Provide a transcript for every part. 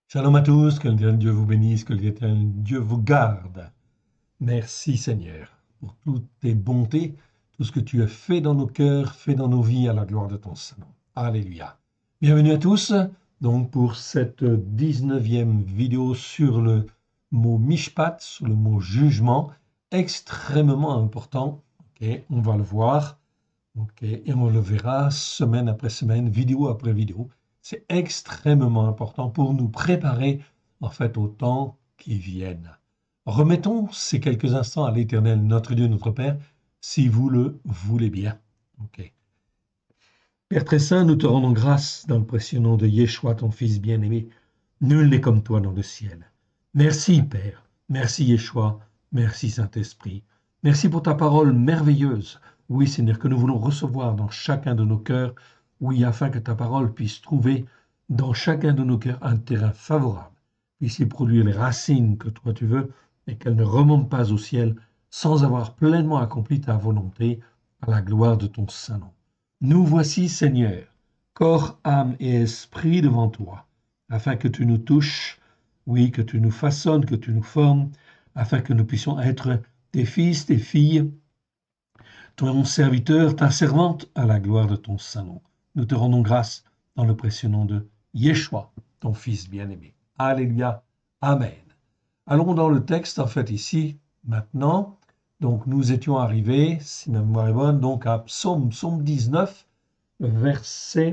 Shalom à tous, que l'éternel Dieu vous bénisse, que l'éternel Dieu vous garde. Merci Seigneur pour toutes tes bontés, tout ce que tu as fait dans nos cœurs, fait dans nos vies à la gloire de ton Saint-Nom. Alléluia. Bienvenue à tous, donc pour cette 19e vidéo sur le mot mishpat, sur le mot jugement, extrêmement important. Okay, on va le voir, et on le verra semaine après semaine, vidéo après vidéo. C'est extrêmement important pour nous préparer en fait aux temps qui viennent. Remettons ces quelques instants à l'Éternel, notre Dieu, notre Père, si vous le voulez bien. Ok. Père très saint, nous te rendons grâce dans le précieux nom de Yeshua, ton Fils bien-aimé. Nul n'est comme toi dans le ciel. Merci Père, merci Yeshua, merci Saint-Esprit. Merci pour ta parole merveilleuse. Oui Seigneur, que nous voulons recevoir dans chacun de nos cœurs. Oui, afin que ta parole puisse trouver dans chacun de nos cœurs un terrain favorable, puisse y produire les racines que toi tu veux et qu'elle ne remonte pas au ciel sans avoir pleinement accompli ta volonté à la gloire de ton saint nom. Nous voici, Seigneur, corps, âme et esprit devant toi, afin que tu nous touches, oui, que tu nous façonnes, que tu nous formes, afin que nous puissions être tes fils, tes filles, ton serviteur, ta servante, à la gloire de ton saint nom. Nous te rendons grâce dans le précieux nom de Yeshua, ton Fils bien-aimé. Alléluia. Amen. Allons dans le texte, en fait, ici, maintenant. Donc, nous étions arrivés, si ma mémoire est bonne, donc à Psaume 19, verset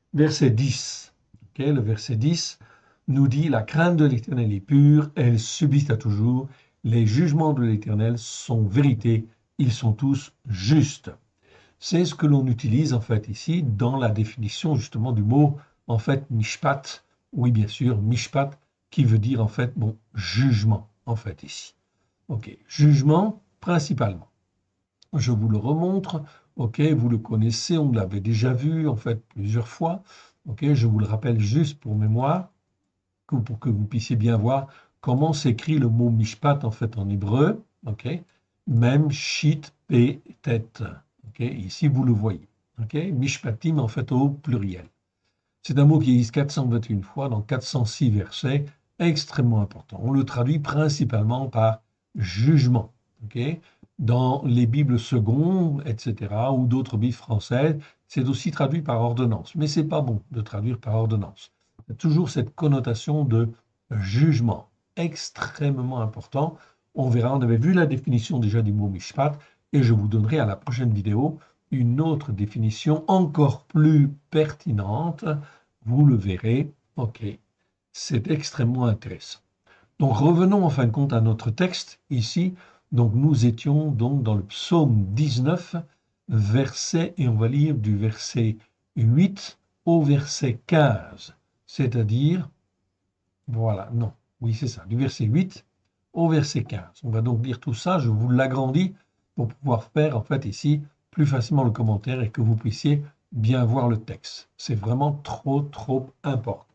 10. Okay, le verset 10 nous dit « La crainte de l'Éternel est pure, elle subsiste à toujours. Les jugements de l'Éternel sont vérité, ils sont tous justes. » C'est ce que l'on utilise en fait ici dans la définition justement du mot en fait mishpat. Oui, bien sûr, mishpat qui veut dire en fait bon jugement en fait ici. Ok, jugement principalement. Je vous le remontre. Ok, vous le connaissez, on l'avait déjà vu en fait plusieurs fois. Ok, je vous le rappelle juste pour mémoire pour que vous puissiez bien voir comment s'écrit le mot mishpat en fait en hébreu. Ok, même shit p tête. Okay, ici, vous le voyez. Okay, mishpatim, en fait, au pluriel. C'est un mot qui existe 421 fois dans 406 versets, extrêmement important. On le traduit principalement par jugement. Okay, dans les Bibles secondes, etc., ou d'autres Bibles françaises, c'est aussi traduit par ordonnance. Mais ce n'est pas bon de traduire par ordonnance. Il y a toujours cette connotation de jugement, extrêmement important. On verra, on avait vu la définition déjà du mot mishpat, et je vous donnerai à la prochaine vidéo une autre définition encore plus pertinente. Vous le verrez. Ok, c'est extrêmement intéressant. Donc revenons en fin de compte à notre texte ici. Donc nous étions donc dans le psaume 19, verset, et on va lire du verset 8 au verset 15. C'est-à-dire, voilà, non, oui c'est ça, du verset 8 au verset 15. On va donc lire tout ça, je vous l'agrandis pour pouvoir faire en fait ici plus facilement le commentaire et que vous puissiez bien voir le texte. C'est vraiment trop important.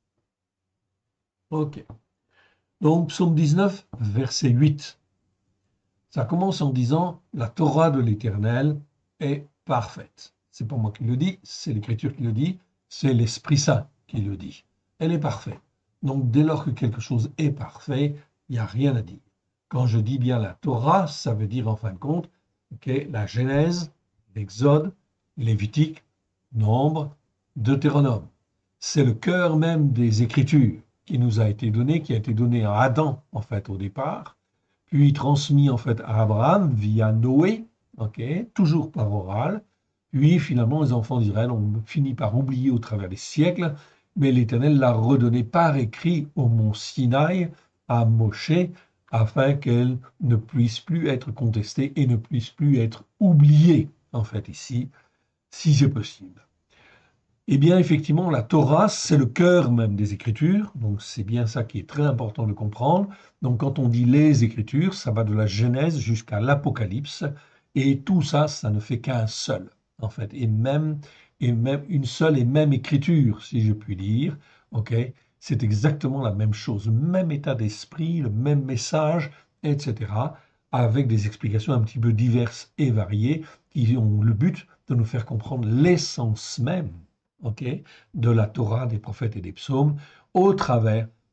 Ok. Donc psaume 19, verset 8. Ça commence en disant « La Torah de l'Éternel est parfaite ». C'est pas moi qui le dis, c'est l'Écriture qui le dit, c'est l'Esprit Saint qui le dit. Elle est parfaite. Donc dès lors que quelque chose est parfait, il n'y a rien à dire. Quand je dis bien la Torah, ça veut dire en fin de compte la Genèse, l'Exode, Lévitique, Nombre, Deutéronome. C'est le cœur même des Écritures qui nous a été donné, qui a été donné à Adam en fait au départ, puis transmis en fait à Abraham via Noé, toujours par oral, puis finalement les enfants d'Israël ont fini par oublier au travers des siècles, mais l'Éternel l'a redonné par écrit au mont Sinaï à Moshe, afin qu'elle ne puisse plus être contestée et ne puisse plus être oubliée, en fait, ici, si c'est possible. Eh bien, effectivement, la Torah, c'est le cœur même des Écritures, donc c'est bien ça qui est très important de comprendre. Donc quand on dit les Écritures, ça va de la Genèse jusqu'à l'Apocalypse, et tout ça, ça ne fait qu'un seul, en fait, et même une seule et même Écriture, si je puis dire, c'est exactement la même chose, le même état d'esprit, le même message, etc., avec des explications un petit peu diverses et variées, qui ont le but de nous faire comprendre l'essence même de la Torah, des prophètes et des psaumes, au travers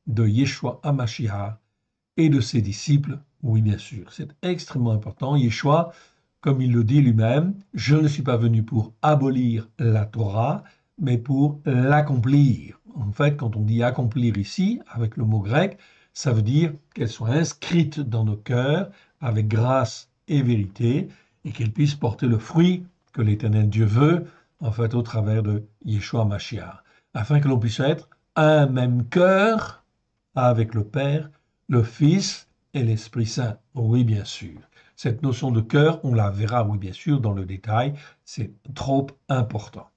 de Yeshua HaMashiach et de ses disciples. Oui, bien sûr, c'est extrêmement important. Yeshua, comme il le dit lui-même, je ne suis pas venu pour abolir la Torah, mais pour l'accomplir. En fait, quand on dit accomplir ici, avec le mot grec, ça veut dire qu'elle soit inscrite dans nos cœurs avec grâce et vérité, et qu'elle puisse porter le fruit que l'Éternel Dieu veut, en fait, au travers de Yeshua Mashiach, afin que l'on puisse être un même cœur avec le Père, le Fils et l'Esprit Saint. Oui, bien sûr. Cette notion de cœur, on la verra, oui, bien sûr, dans le détail, c'est trop important.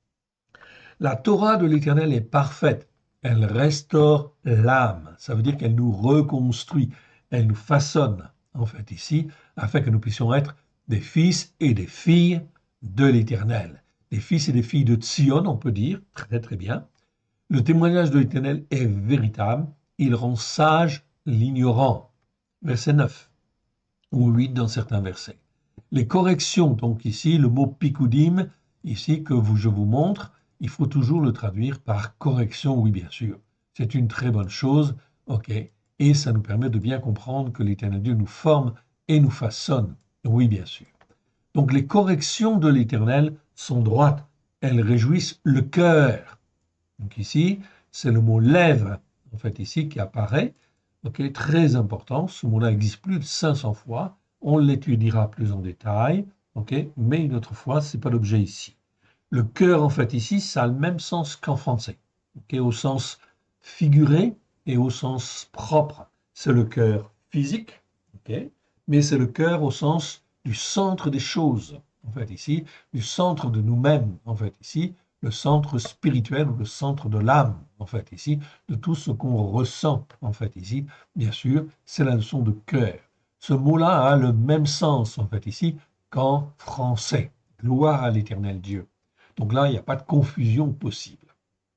La Torah de l'Éternel est parfaite. Elle restaure l'âme. Ça veut dire qu'elle nous reconstruit, elle nous façonne, en fait, ici, afin que nous puissions être des fils et des filles de l'Éternel. Des fils et des filles de Tzion, on peut dire, très très bien. Le témoignage de l'Éternel est véritable. Il rend sage l'ignorant. Verset 9 ou 8 dans certains versets. Les corrections, donc ici, le mot pikudim, ici que je vous montre, il faut toujours le traduire par correction, oui, bien sûr. C'est une très bonne chose, ok, et ça nous permet de bien comprendre que l'Éternel Dieu nous forme et nous façonne, oui, bien sûr. Donc les corrections de l'Éternel sont droites, elles réjouissent le cœur. Donc ici, c'est le mot lèvre, en fait, ici, qui apparaît, ok, très important, ce mot-là existe plus de 500 fois, on l'étudiera plus en détail, ok, mais une autre fois, ce n'est pas l'objet ici. Le cœur, en fait, ici, ça a le même sens qu'en français, okay, au sens figuré et au sens propre. C'est le cœur physique, okay, mais c'est le cœur au sens du centre des choses, en fait, ici, du centre de nous-mêmes, en fait, ici, le centre spirituel ou le centre de l'âme, en fait, ici, de tout ce qu'on ressent, en fait, ici. Bien sûr, c'est la notion de cœur. Ce mot-là a le même sens, en fait, ici, qu'en français. Gloire à l'Éternel Dieu. Donc là, il n'y a pas de confusion possible.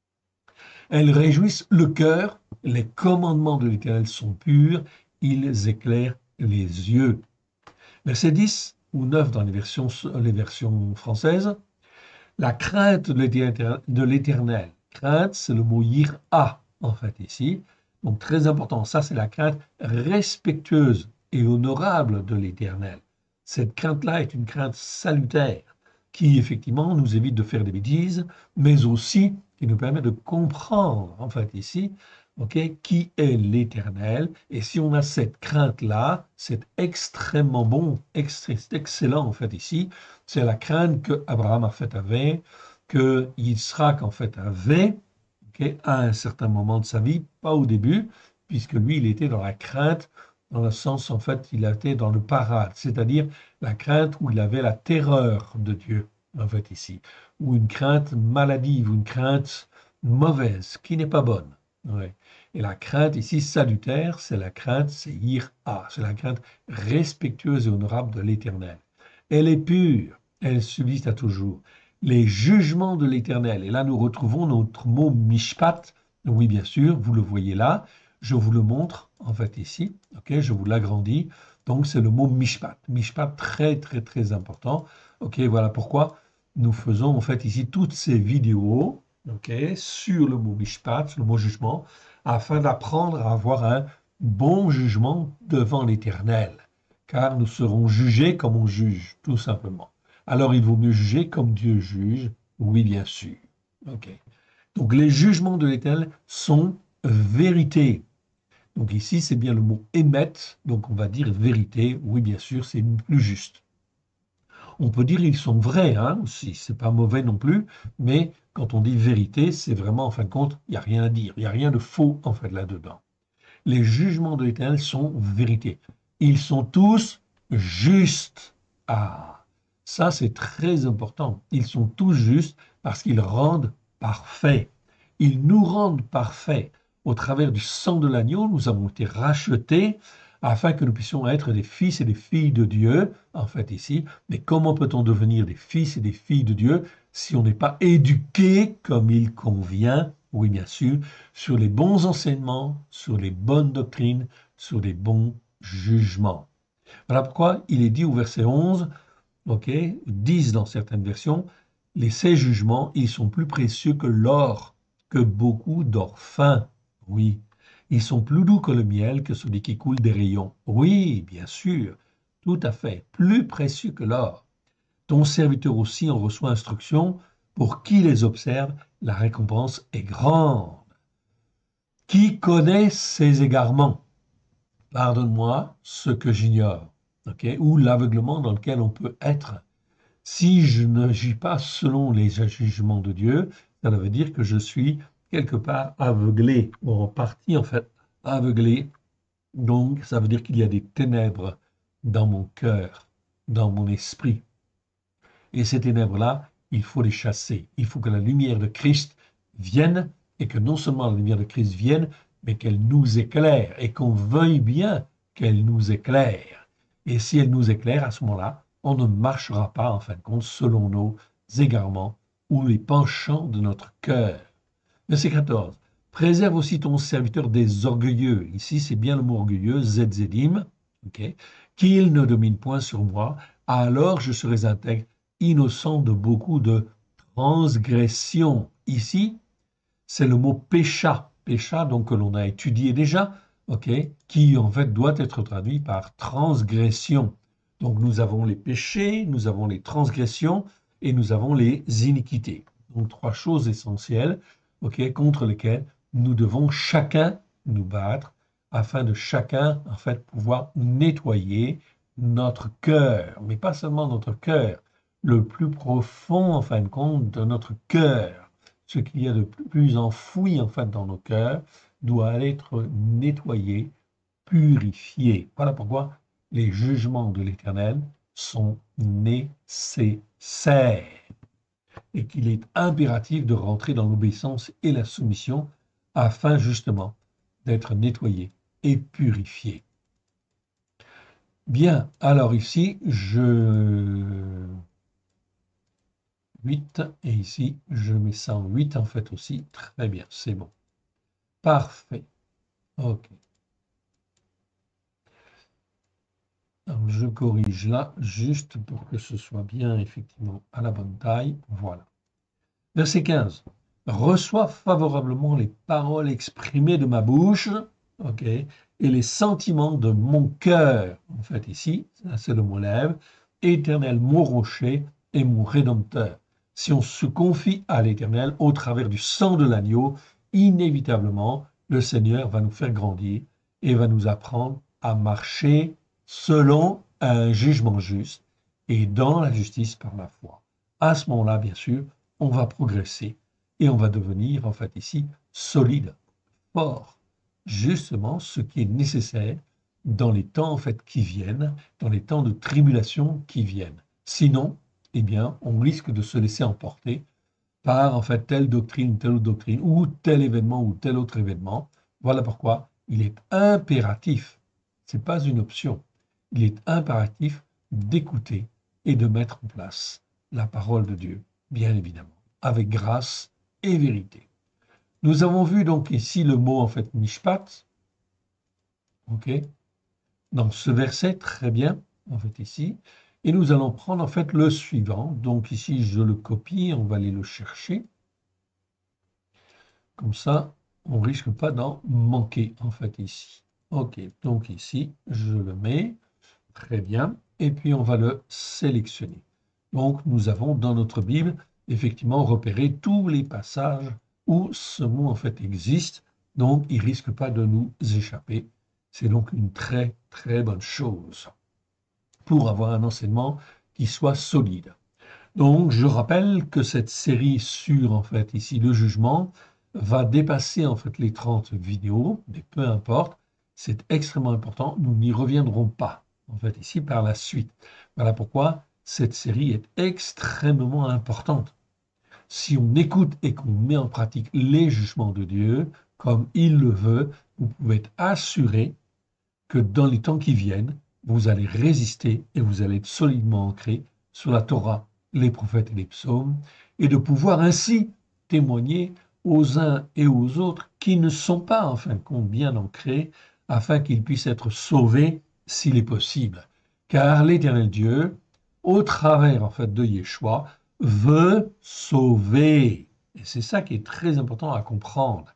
Elles réjouissent le cœur, les commandements de l'Éternel sont purs, ils éclairent les yeux. Verset 10 ou 9 dans les versions françaises, la crainte de l'Éternel. Crainte, c'est le mot yir'a, en fait, ici. Donc très important, ça c'est la crainte respectueuse et honorable de l'Éternel. Cette crainte-là est une crainte salutaire qui effectivement nous évite de faire des bêtises, mais aussi qui nous permet de comprendre, en fait ici, qui est l'Éternel. Et si on a cette crainte-là, c'est extrêmement bon, c'est excellent en fait ici. C'est la crainte que Abraham a fait avait, que Yitzhak en fait avait, à un certain moment de sa vie, pas au début, puisque lui, il était dans la crainte, dans le sens, en fait, il était dans le parade, c'est-à-dire la crainte où il avait la terreur de Dieu, en fait, ici, ou une crainte maladive, ou une crainte mauvaise, qui n'est pas bonne. Ouais. Et la crainte ici salutaire, c'est la crainte, c'est yir'a, c'est la crainte respectueuse et honorable de l'Éternel. Elle est pure, elle subsiste à toujours. Les jugements de l'Éternel, et là nous retrouvons notre mot mishpat, oui bien sûr, vous le voyez là, je vous le montre en fait ici, ok, je vous l'agrandis, donc c'est le mot mishpat, mishpat très très très important, ok, voilà pourquoi nous faisons en fait ici toutes ces vidéos, ok, sur le mot mishpat, le mot jugement, afin d'apprendre à avoir un bon jugement devant l'Éternel, car nous serons jugés comme on juge, tout simplement. Alors il vaut mieux juger comme Dieu juge, oui bien sûr. Ok. Donc les jugements de l'Éternel sont vérité. Donc ici c'est bien le mot émettre, donc on va dire vérité, oui bien sûr c'est plus juste. On peut dire ils sont vrais, hein, aussi, c'est pas mauvais non plus, mais quand on dit vérité, c'est vraiment en fin de compte, il n'y a rien à dire, il n'y a rien de faux en fait là-dedans. Les jugements de l'Éternel sont vérité. Ils sont tous justes. Ah, ça c'est très important. Ils sont tous justes parce qu'ils rendent parfaits. Ils nous rendent parfaits. Au travers du sang de l'agneau, nous avons été rachetés afin que nous puissions être des fils et des filles de Dieu, en fait ici. Mais comment peut-on devenir des fils et des filles de Dieu si on n'est pas éduqué comme il convient? Oui, bien sûr, sur les bons enseignements, sur les bonnes doctrines, sur les bons jugements. Voilà pourquoi il est dit au verset 11, 10 dans certaines versions, ces jugements, ils sont plus précieux que l'or, que beaucoup d'or fin. Oui, Ils sont plus doux que le miel, que celui qui coule des rayons. Oui, bien sûr, tout à fait, plus précieux que l'or. Ton serviteur aussi en reçoit instruction. Pour qui les observe, la récompense est grande. Qui connaît ses égarements? Pardonne-moi ce que j'ignore, ou l'aveuglement dans lequel on peut être. Si je n'agis pas selon les jugements de Dieu, ça veut dire que je suis quelque part aveuglé, ou en partie en fait aveuglé. Donc ça veut dire qu'il y a des ténèbres dans mon cœur, dans mon esprit. Et ces ténèbres-là, il faut les chasser. Il faut que la lumière de Christ vienne, et que non seulement la lumière de Christ vienne, mais qu'elle nous éclaire, et qu'on veuille bien qu'elle nous éclaire. Et si elle nous éclaire, à ce moment-là, on ne marchera pas, en fin de compte, selon nos égarements ou les penchants de notre cœur. Verset 14. Préserve aussi ton serviteur des orgueilleux. Ici, c'est bien le mot orgueilleux, Zedzedim, qu'il ne domine point sur moi, alors je serai intègre, innocent de beaucoup de transgressions. Ici, c'est le mot pécha, pécha donc que l'on a étudié déjà, qui en fait doit être traduit par transgression. Donc nous avons les péchés, nous avons les transgressions et nous avons les iniquités. Donc trois choses essentielles, contre lesquelles nous devons chacun nous battre afin de chacun en fait pouvoir nettoyer notre cœur, mais pas seulement notre cœur, le plus profond en fin de compte de notre cœur. Ce qu'il y a de plus enfoui en fait dans nos cœurs doit être nettoyé, purifié. Voilà pourquoi les jugements de l'Éternel sont nécessaires et qu'il est impératif de rentrer dans l'obéissance et la soumission afin justement d'être nettoyé et purifié. Bien, alors ici, 8, et ici, je mets ça en 8 en fait aussi. Très bien, c'est bon. Parfait. OK. Alors, je corrige là, juste pour que ce soit bien effectivement à la bonne taille. Voilà. Verset 15. Reçois favorablement les paroles exprimées de ma bouche, et les sentiments de mon cœur. En fait, ici, c'est le mot lève. Éternel, mon rocher et mon rédempteur. Si on se confie à l'Éternel au travers du sang de l'agneau, inévitablement, le Seigneur va nous faire grandir et va nous apprendre à marcher selon un jugement juste et dans la justice par la foi. À ce moment-là, bien sûr, on va progresser et on va devenir, en fait, ici, solide, fort, justement ce qui est nécessaire dans les temps, en fait, qui viennent, dans les temps de tribulation qui viennent. Sinon, eh bien, on risque de se laisser emporter par, en fait, telle autre doctrine, ou tel événement, ou tel autre événement. Voilà pourquoi il est impératif, ce n'est pas une option, il est impératif d'écouter et de mettre en place la parole de Dieu, bien évidemment, avec grâce et vérité. Nous avons vu donc ici le mot, en fait, mishpat, dans ce verset, très bien, en fait, ici, et nous allons prendre, en fait, le suivant. Donc ici, je le copie, on va aller le chercher. Comme ça, on ne risque pas d'en manquer, en fait, ici. OK, donc ici, je le mets, très bien, et puis on va le sélectionner. Donc, nous avons dans notre Bible, effectivement, repéré tous les passages où ce mot, en fait, existe, donc il ne risque pas de nous échapper. C'est donc une très, très bonne chose pour avoir un enseignement qui soit solide. Donc, je rappelle que cette série sur, en fait, ici, le jugement, va dépasser, en fait, les 30 vidéos, mais peu importe, c'est extrêmement important, nous n'y reviendrons pas, en fait, ici, par la suite. Voilà pourquoi cette série est extrêmement importante. Si on écoute et qu'on met en pratique les jugements de Dieu, comme il le veut, vous pouvez être assuré que dans les temps qui viennent, vous allez résister et vous allez être solidement ancré sur la Torah, les prophètes et les psaumes, et de pouvoir ainsi témoigner aux uns et aux autres qui ne sont pas, en fin de compte, bien ancrés, afin qu'ils puissent être sauvés s'il est possible. Car l'Éternel Dieu, au travers, en fait, de Yeshua, veut sauver. Et c'est ça qui est très important à comprendre.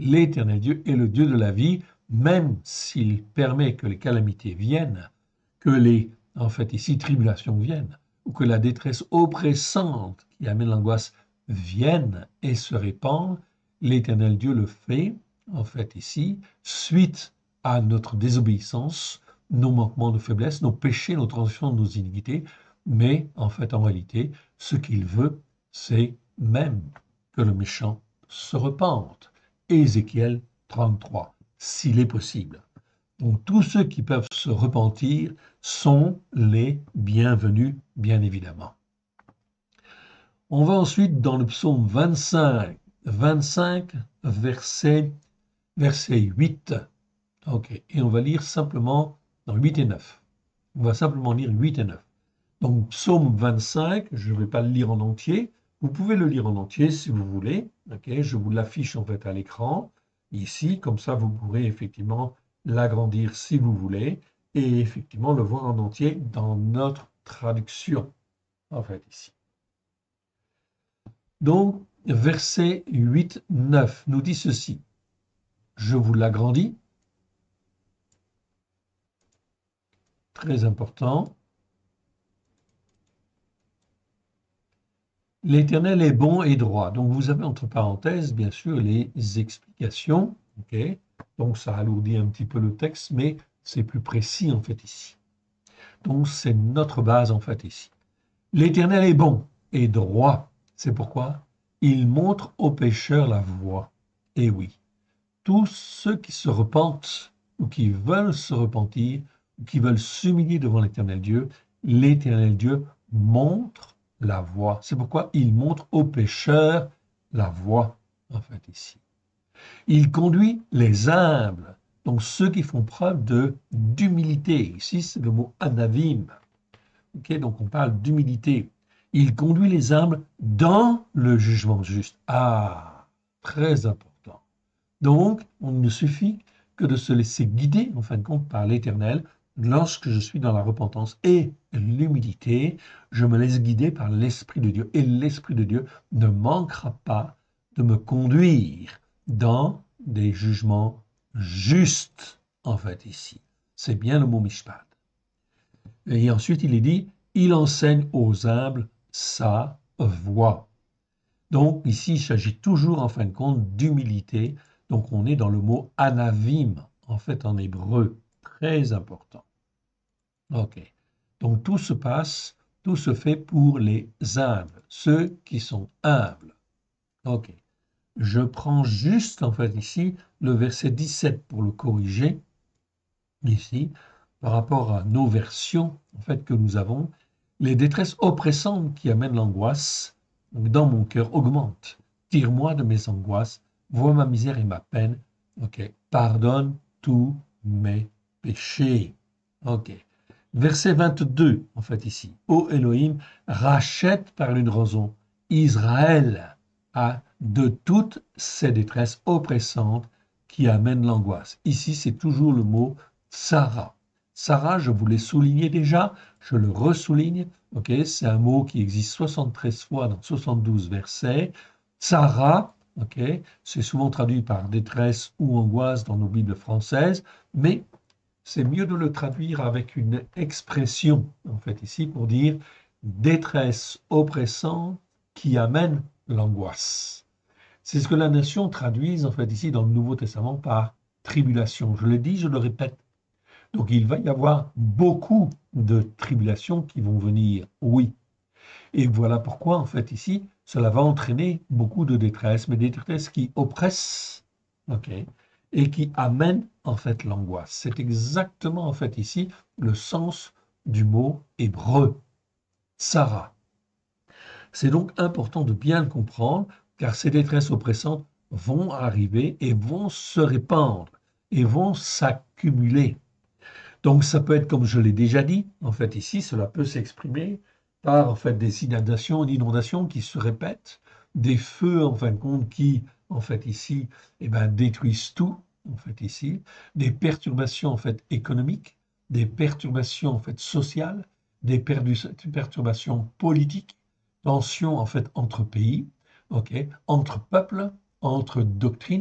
L'Éternel Dieu est le Dieu de la vie, même s'il permet que les calamités viennent, que les, en fait, ici, tribulations viennent, ou que la détresse oppressante qui amène l'angoisse vienne et se répande, l'Éternel Dieu le fait, en fait, ici, suite à notre désobéissance, nos manquements de faiblesse, nos péchés, nos transgressions, nos iniquités, mais en fait, en réalité, ce qu'il veut, c'est même que le méchant se repente. Ézéchiel 33, s'il est possible. Donc tous ceux qui peuvent se repentir sont les bienvenus, bien évidemment. On va ensuite dans le psaume 25, verset 8. Ok, et on va lire simplement dans 8 et 9. On va simplement lire 8 et 9. Donc psaume 25, je ne vais pas le lire en entier. Vous pouvez le lire en entier si vous voulez. Okay, je vous l'affiche en fait à l'écran, ici, comme ça vous pourrez effectivement l'agrandir si vous voulez, et effectivement le voir en entier dans notre traduction, en fait, ici. Donc, verset 8, 9 nous dit ceci. Je vous l'agrandis. Très important. L'Éternel est bon et droit. Donc, vous avez entre parenthèses, bien sûr, les explications. Okay. Donc, ça alourdit un petit peu le texte, mais c'est plus précis, en fait, ici. Donc, c'est notre base, en fait, ici. L'Éternel est bon et droit. C'est pourquoi il montre aux pécheurs la voie. Et oui, tous ceux qui se repentent ou qui veulent se repentir ou qui veulent s'humilier devant l'Éternel Dieu montre la voie. C'est pourquoi il montre aux pécheurs la voie, en fait, ici. Il conduit les humbles, donc ceux qui font preuve d'humilité. Ici, c'est le mot anavim. Okay, donc on parle d'humilité. Il conduit les humbles dans le jugement juste. Ah, très important. Donc, il ne suffit que de se laisser guider, en fin de compte, par l'Éternel. Lorsque je suis dans la repentance et l'humilité, je me laisse guider par l'Esprit de Dieu. Et l'Esprit de Dieu ne manquera pas de me conduire dans des jugements justes, en fait, ici. C'est bien le mot mishpat. Et ensuite, il est dit, il enseigne aux humbles sa voie. Donc, ici, il s'agit toujours, en fin de compte, d'humilité. Donc, on est dans le mot anavim, en fait, en hébreu. Très important. OK. Donc, tout se fait pour les humbles, ceux qui sont humbles. OK. Je prends juste, en fait, ici, le verset 17 pour le corriger, ici, par rapport à nos versions, en fait, que nous avons. Les détresses oppressantes qui amènent l'angoisse dans mon cœur augmentent. Tire-moi de mes angoisses, vois ma misère et ma peine. OK. Pardonne tous mes péchés. OK. Verset 22, en fait, ici. Ô Elohim, rachète par une raison Israël de toutes ces détresses oppressantes qui amènent l'angoisse. Ici, c'est toujours le mot Sarah. Sarah, je vous l'ai souligné déjà, je le ressouligne. Okay, c'est un mot qui existe 73 fois dans 72 versets. Sarah, okay, c'est souvent traduit par détresse ou angoisse dans nos Bibles françaises, mais c'est mieux de le traduire avec une expression, en fait, ici, pour dire détresse oppressante qui amène l'angoisse. C'est ce que la nation traduise, en fait, ici, dans le Nouveau Testament par tribulation. Je le dis, je le répète. Donc, il va y avoir beaucoup de tribulations qui vont venir, oui. Et voilà pourquoi, en fait, ici, cela va entraîner beaucoup de détresse, mais des détresses qui oppressent, ok, et qui amènent, en fait, l'angoisse. C'est exactement, en fait, ici, le sens du mot hébreu, Sarah. C'est donc important de bien le comprendre, car ces détresses oppressantes vont arriver et vont se répandre et vont s'accumuler. Donc ça peut être, comme je l'ai déjà dit, en fait ici, cela peut s'exprimer par en fait des inondations qui se répètent, des feux en fin de compte qui, en fait ici, détruisent tout, en fait ici, des perturbations en fait économiques, des perturbations en fait sociales, des perturbations politiques, tensions en fait entre pays, ok, entre peuples, entre doctrines,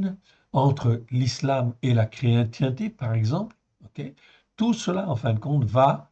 entre l'islam et la chrétienté, par exemple, ok, tout cela, en fin de compte, va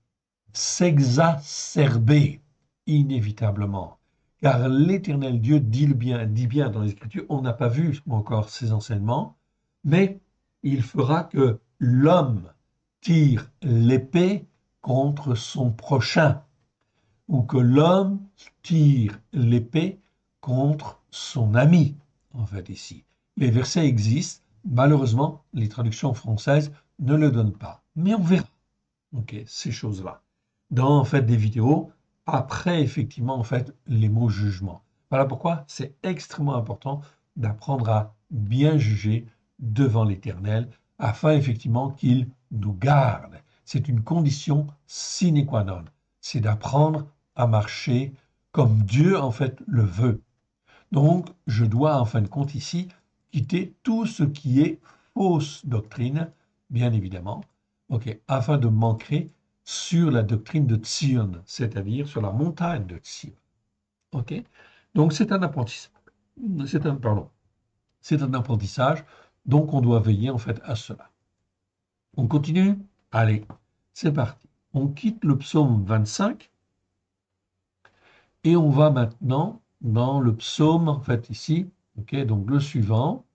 s'exacerber inévitablement. Car l'Éternel Dieu dit bien dans les Écritures, on n'a pas vu encore ses enseignements, mais il fera que l'homme tire l'épée contre son prochain, ou que l'homme tire l'épée contre son ami, en fait, ici. Les versets existent, malheureusement, les traductions françaises ne le donnent pas. Mais on verra, ok, ces choses-là, dans, en fait, des vidéos, après, effectivement, en fait, les mots jugement. Voilà pourquoi c'est extrêmement important d'apprendre à bien juger devant l'Éternel, afin, effectivement, qu'il nous garde. C'est une condition sine qua non. C'est d'apprendre à marcher comme Dieu, en fait, le veut. Donc, je dois, en fin de compte, ici, quitter tout ce qui est fausse doctrine, bien évidemment, ok, afin de m'ancrer sur la doctrine de Tzion, c'est-à-dire sur la montagne de Tzion. Ok. Donc, c'est un apprentissage. Pardon, c'est un apprentissage, donc on doit veiller, en fait, à cela. On continue? Allez, c'est parti. On quitte le psaume 25 et on va maintenant dans le psaume, en fait, ici, ok, donc le suivant.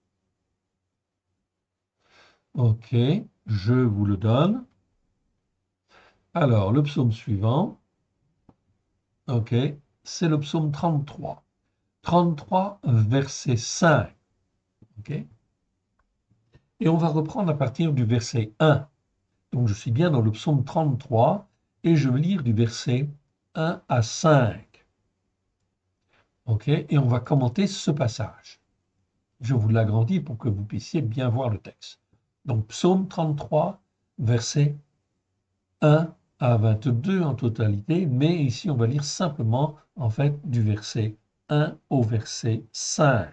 Ok, je vous le donne. Alors, le psaume suivant, ok, c'est le psaume 33. 33, verset 5. Ok, et on va reprendre à partir du verset 1. Donc, je suis bien dans le psaume 33 et je vais lire du verset 1 à 5. Ok, et on va commenter ce passage. Je vous l'agrandis pour que vous puissiez bien voir le texte. Donc, psaume 33, verset 1 à 22 en totalité, mais ici on va lire simplement en fait du verset 1 au verset 5.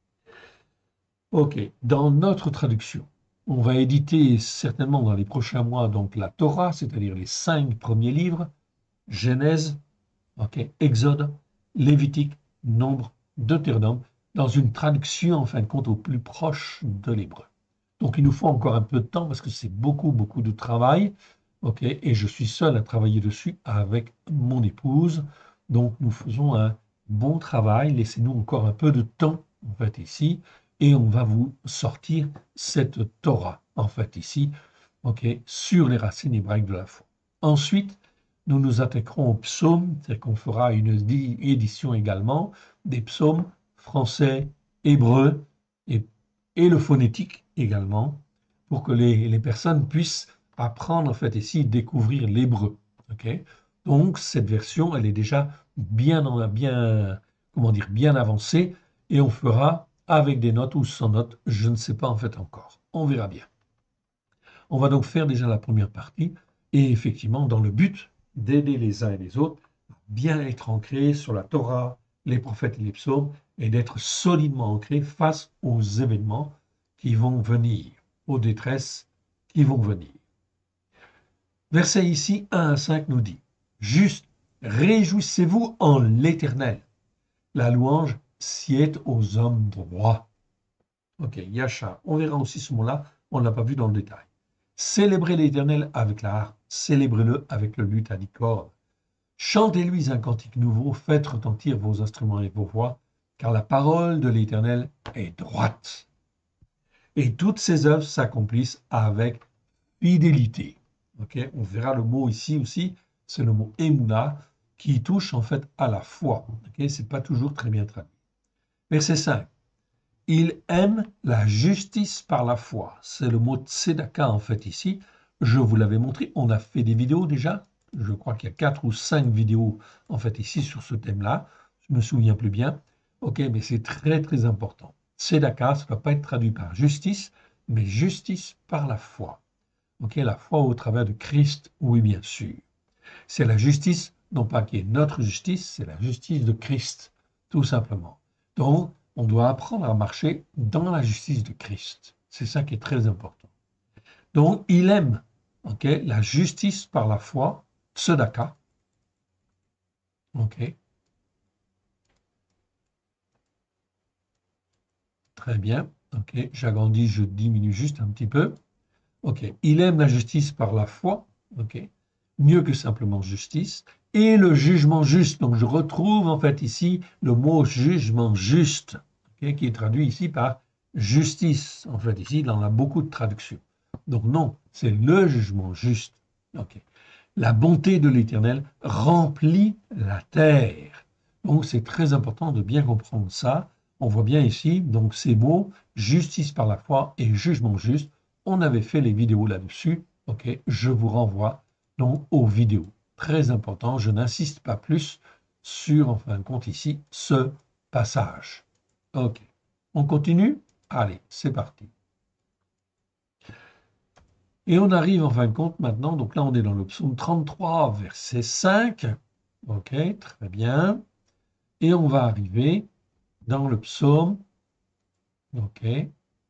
Ok, dans notre traduction, on va éditer certainement dans les prochains mois donc la Torah, c'est-à-dire les 5 premiers livres, Genèse, ok, Exode, Lévitique, Nombre, Deutéronome, dans une traduction en fin de compte au plus proche de l'hébreu. Donc il nous faut encore un peu de temps parce que c'est beaucoup, beaucoup de travail. Ok, et je suis seul à travailler dessus avec mon épouse. Donc nous faisons un bon travail. Laissez-nous encore un peu de temps en fait ici. Et on va vous sortir cette Torah en fait ici, ok, sur les racines hébraïques de la foi. Ensuite, nous nous attaquerons aux psaumes, c'est-à-dire qu'on fera une édition également des psaumes français, hébreu et le phonétique également, pour que les personnes puissent apprendre, en fait, ici, découvrir l'hébreu. Okay. Donc, cette version, elle est déjà comment dire, bien avancée, et on fera avec des notes ou sans notes, je ne sais pas en fait encore. On verra bien. On va donc faire déjà la première partie, et effectivement, dans le but d'aider les uns et les autres à bien être ancrés sur la Torah, les prophètes et les psaumes, et d'être solidement ancrés face aux événements qui vont venir, aux détresses qui vont venir. Verset ici 1 à 5 nous dit, juste, réjouissez-vous en l'Éternel. La louange sied aux hommes droits. Ok, Yasha, on verra aussi ce mot-là, on ne l'a pas vu dans le détail. Célébrez l'Éternel avec la harpe, célébrez-le avec le luth à 10 cordes. Chantez-lui un cantique nouveau, faites retentir vos instruments et vos voix, car la parole de l'Éternel est droite. Et toutes ses œuvres s'accomplissent avec fidélité. Okay, on verra le mot ici aussi, c'est le mot émouna, qui touche en fait à la foi. Okay, ce n'est pas toujours très bien traduit. Verset 5. Il aime la justice par la foi. C'est le mot tzedaka en fait ici. Je vous l'avais montré, on a fait des vidéos déjà. Je crois qu'il y a 4 ou 5 vidéos en fait ici sur ce thème-là. Je me souviens plus bien. Ok, mais c'est très très important. Tzedaka, ça ne va pas être traduit par justice, mais justice par la foi. Ok, la foi au travers de Christ, oui bien sûr. C'est la justice, non pas qui est notre justice, c'est la justice de Christ, tout simplement. Donc, on doit apprendre à marcher dans la justice de Christ. C'est ça qui est très important. Donc, il aime la justice par la foi, tzedaka. Ok, très bien. Ok, j'agrandis, je diminue juste un petit peu. Ok, il aime la justice par la foi. Ok, mieux que simplement justice. Et le jugement juste. Donc je retrouve en fait ici le mot jugement juste, ok, qui est traduit ici par justice. En fait, ici, il en a beaucoup de traductions. Donc non, c'est le jugement juste. Ok. La bonté de l'Éternel remplit la terre. Donc c'est très important de bien comprendre ça. On voit bien ici, donc ces mots, justice par la foi et jugement juste. On avait fait les vidéos là-dessus. Ok, je vous renvoie donc aux vidéos. Très important, je n'insiste pas plus sur, en fin de compte ici, ce passage. Ok, on continue? Allez, c'est parti. Et on arrive en fin de compte maintenant, donc là on est dans le psaume 33, verset 5. Ok, très bien. Et on va arriver dans le psaume, ok,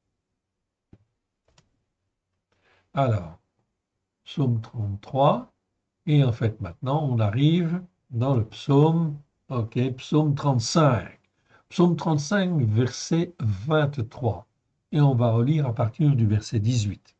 alors, psaume 33. Et en fait maintenant on arrive dans le psaume, ok, psaume 35. Psaume 35, verset 23. Et on va relire à partir du verset 18.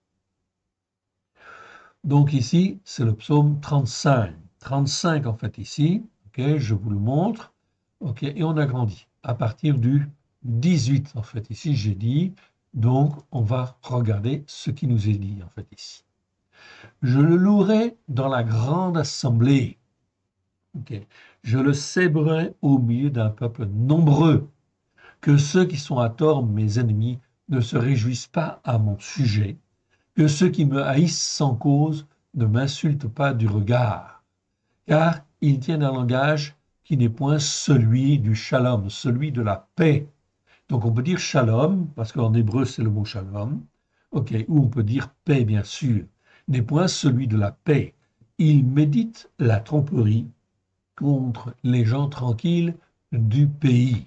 Donc ici, c'est le psaume 35. 35 en fait ici, ok, je vous le montre, ok, et on agrandit à partir du 18 en fait ici, j'ai dit, donc on va regarder ce qui nous est dit en fait ici. Je le louerai dans la grande assemblée, ok, je le célébrerai au milieu d'un peuple nombreux, que ceux qui sont à tort mes ennemis ne se réjouissent pas à mon sujet, que ceux qui me haïssent sans cause ne m'insultent pas du regard, car ils tiennent un langage qui n'est point celui du shalom, celui de la paix. Donc on peut dire shalom, parce qu'en hébreu c'est le mot shalom, ok, ou on peut dire paix bien sûr, n'est point celui de la paix. Ils méditent la tromperie contre les gens tranquilles du pays.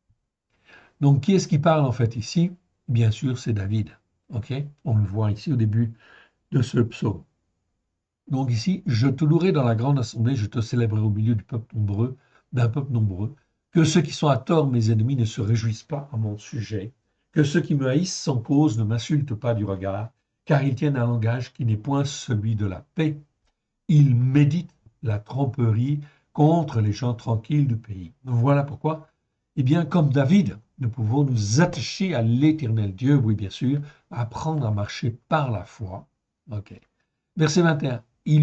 Donc qui est-ce qui parle en fait ici? Bien sûr c'est David, ok, on le voit ici au début de ce psaume. Donc ici, je te louerai dans la grande assemblée, je te célébrerai au milieu du peuple nombreux, d'un peuple nombreux, que ceux qui sont à tort mes ennemis ne se réjouissent pas à mon sujet, que ceux qui me haïssent sans cause ne m'insultent pas du regard, car ils tiennent un langage qui n'est point celui de la paix. Ils méditent la tromperie contre les gens tranquilles du pays. Voilà pourquoi, eh bien, comme David, nous pouvons nous attacher à l'Éternel Dieu, oui, bien sûr, apprendre à marcher par la foi. Ok. Verset 21.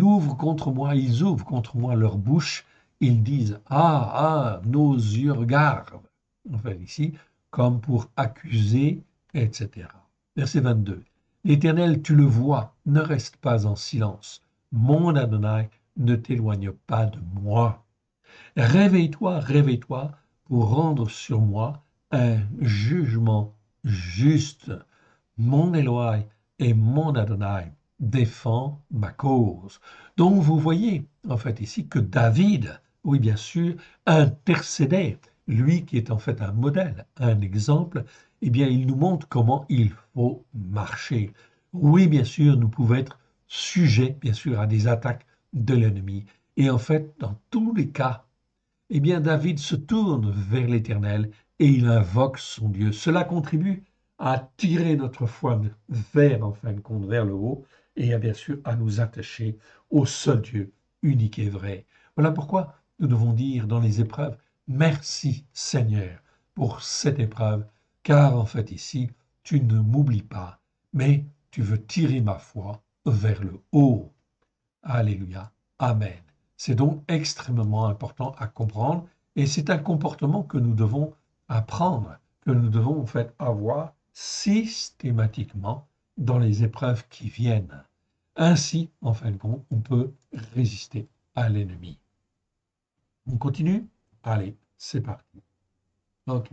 Ils ouvrent contre moi leur bouche, ils disent, ah, ah, nos yeux regardent. Enfin, ici, comme pour accuser, etc. Verset 22. L'Éternel, tu le vois, ne reste pas en silence. Mon Adonai, ne t'éloigne pas de moi. Réveille-toi, réveille-toi, pour rendre sur moi un jugement juste. Mon Éloi et mon Adonai défend ma cause. Donc vous voyez en fait ici que David, oui bien sûr, intercédait, lui qui est en fait un modèle, un exemple, eh bien il nous montre comment il faut marcher. Oui bien sûr, nous pouvons être sujets bien sûr à des attaques de l'ennemi. Et en fait, dans tous les cas, eh bien David se tourne vers l'Éternel et il invoque son Dieu. Cela contribue à tirer notre foi vers, en fin de compte, vers le haut et bien sûr à nous attacher au seul Dieu unique et vrai. Voilà pourquoi nous devons dire dans les épreuves, merci Seigneur pour cette épreuve, car en fait ici, tu ne m'oublies pas, mais tu veux tirer ma foi vers le haut. Alléluia. Amen. C'est donc extrêmement important à comprendre et c'est un comportement que nous devons apprendre, que nous devons en fait avoir systématiquement dans les épreuves qui viennent. Ainsi, en fin de compte, on peut résister à l'ennemi. On continue? Allez, c'est parti. OK.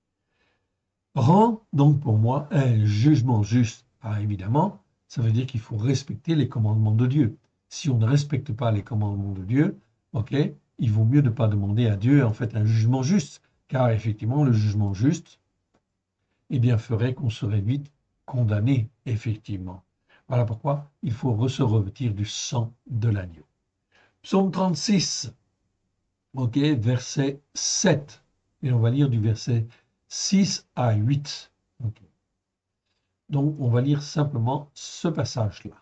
Rends donc pour moi un jugement juste. Ah, évidemment, ça veut dire qu'il faut respecter les commandements de Dieu. Si on ne respecte pas les commandements de Dieu, ok, il vaut mieux ne pas demander à Dieu en fait un jugement juste, car effectivement le jugement juste, eh bien, ferait qu'on serait vite condamné, effectivement. Voilà pourquoi il faut se revêtir du sang de l'agneau. Psaume 36, ok, verset 7. Et on va lire du verset 6 à 8. Ok. Donc, on va lire simplement ce passage-là.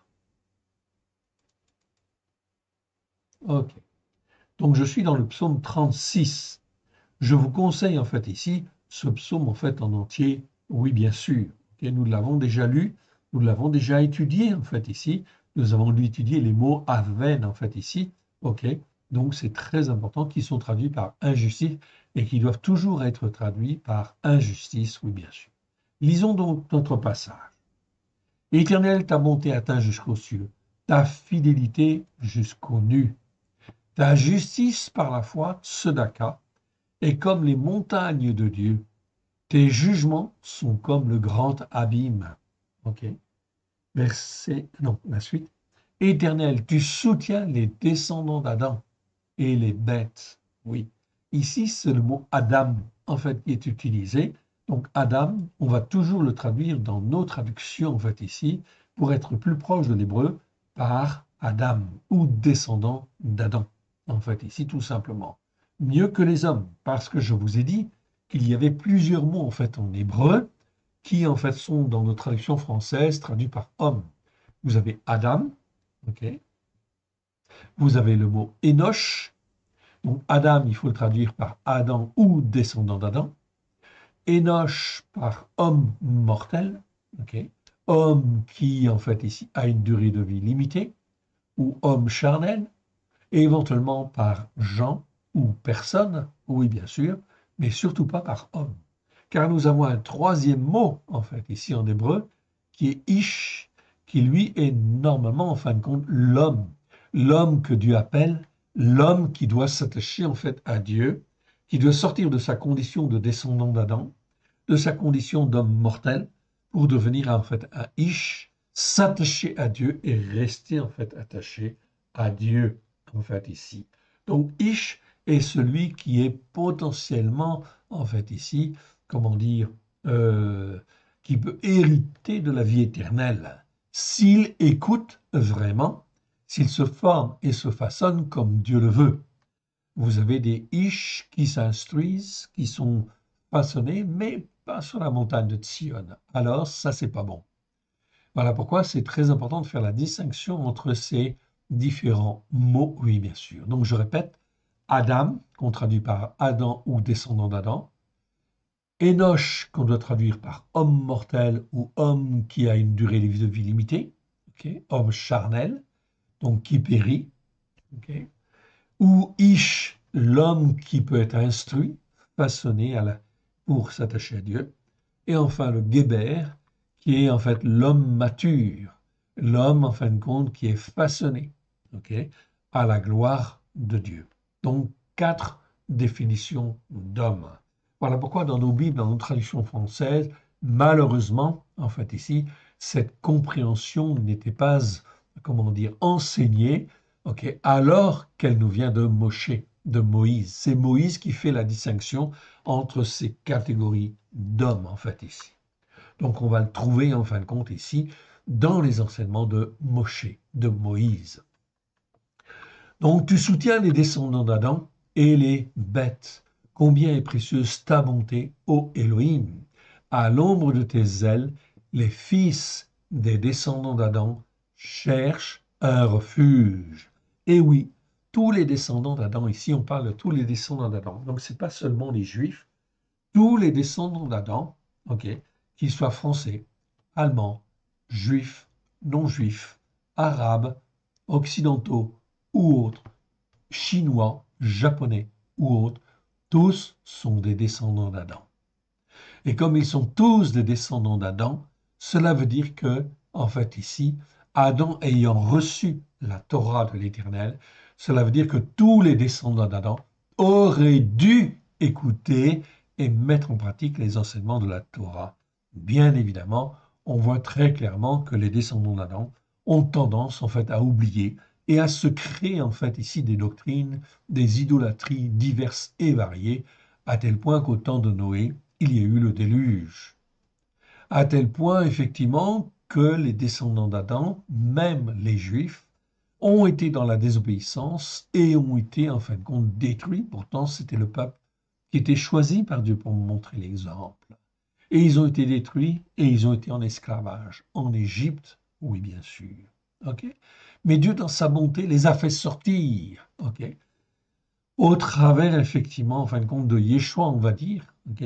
OK. Donc, je suis dans le psaume 36. Je vous conseille en fait ici ce psaume en fait en entier. Oui, bien sûr. Okay, nous l'avons déjà lu, nous l'avons déjà étudié en fait ici. Nous avons dû étudier les mots aven en fait ici. OK. Donc, c'est très important qu'ils sont traduits par injustice et qui doivent toujours être traduits par injustice. Oui, bien sûr. Lisons donc notre passage. Éternel, ta bonté atteint jusqu'aux cieux, ta fidélité jusqu'aux nues. Ta justice par la foi, Tzedaka, est comme les montagnes de Dieu. Tes jugements sont comme le grand abîme. OK. Verset, non, la suite. Éternel, tu soutiens les descendants d'Adam et les bêtes. Oui. Ici, c'est le mot Adam, en fait, qui est utilisé. Donc, Adam, on va toujours le traduire dans nos traductions, en fait, ici, pour être plus proche de l'hébreu, par Adam, ou descendant d'Adam, en fait, ici, tout simplement. Mieux que les hommes, parce que je vous ai dit qu'il y avait plusieurs mots, en fait, en hébreu, qui, en fait, sont dans nos traductions françaises traduits par homme. Vous avez Adam, ok. Vous avez le mot Enoch. Donc Adam, il faut le traduire par Adam ou descendant d'Adam. Enoch par homme mortel, okay. Homme qui en fait ici a une durée de vie limitée, ou homme charnel, et éventuellement par Jean ou personne, oui bien sûr, mais surtout pas par homme. Car nous avons un troisième mot en fait ici en hébreu, qui est ish, qui lui est normalement en fin de compte l'homme, l'homme que Dieu appelle, l'homme qui doit s'attacher en fait à Dieu, qui doit sortir de sa condition de descendant d'Adam, de sa condition d'homme mortel, pour devenir en fait un ish, s'attacher à Dieu et rester en fait attaché à Dieu en fait ici. Donc ish est celui qui est potentiellement en fait ici, comment dire, qui peut hériter de la vie éternelle s'il écoute vraiment, s'il se forme et se façonne comme Dieu le veut. Vous avez des ish qui s'instruisent, qui sont façonnés, mais pas sur la montagne de Sion. Alors, ça, c'est pas bon. Voilà pourquoi c'est très important de faire la distinction entre ces différents mots. Oui, bien sûr. Donc, je répète, Adam, qu'on traduit par Adam ou descendant d'Adam. Enoch, qu'on doit traduire par homme mortel ou homme qui a une durée de vie limitée. Okay. Homme charnel, donc qui périt. Okay. Ou Ish, l'homme qui peut être instruit, façonné pour s'attacher à Dieu. Et enfin le Geber, qui est en fait l'homme mature, l'homme en fin de compte qui est façonné, okay, à la gloire de Dieu. Donc 4 définitions d'homme. Voilà pourquoi dans nos Bibles, dans nos traductions françaises, malheureusement, en fait ici, cette compréhension n'était pas, comment dire, enseignée, okay, alors qu'elle nous vient de Moshe, de Moïse. C'est Moïse qui fait la distinction entre ces catégories d'hommes, en fait, ici. Donc, on va le trouver, en fin de compte, ici, dans les enseignements de Moshe, de Moïse. Donc, tu soutiens les descendants d'Adam et les bêtes. Combien est précieuse ta bonté, ô Elohim! À l'ombre de tes ailes, les fils des descendants d'Adam cherchent un refuge. Et oui, tous les descendants d'Adam, ici on parle de tous les descendants d'Adam, donc ce n'est pas seulement les Juifs, tous les descendants d'Adam, okay, qu'ils soient français, allemands, juifs, non-juifs, arabes, occidentaux ou autres, chinois, japonais ou autres, tous sont des descendants d'Adam. Et comme ils sont tous des descendants d'Adam, cela veut dire que, en fait ici, Adam ayant reçu la Torah de l'Éternel, cela veut dire que tous les descendants d'Adam auraient dû écouter et mettre en pratique les enseignements de la Torah. Bien évidemment, on voit très clairement que les descendants d'Adam ont tendance en fait à oublier et à se créer en fait ici des doctrines, des idolâtries diverses et variées, à tel point qu'au temps de Noé, il y a eu le déluge. À tel point, effectivement, que les descendants d'Adam, même les Juifs, ont été dans la désobéissance et ont été, en fin de compte, détruits. Pourtant, c'était le peuple qui était choisi par Dieu pour montrer l'exemple. Et ils ont été détruits et ils ont été en esclavage. En Égypte, oui, bien sûr. OK? Mais Dieu, dans sa bonté, les a fait sortir. OK? Au travers, effectivement, en fin de compte, de Yeshua, on va dire. OK?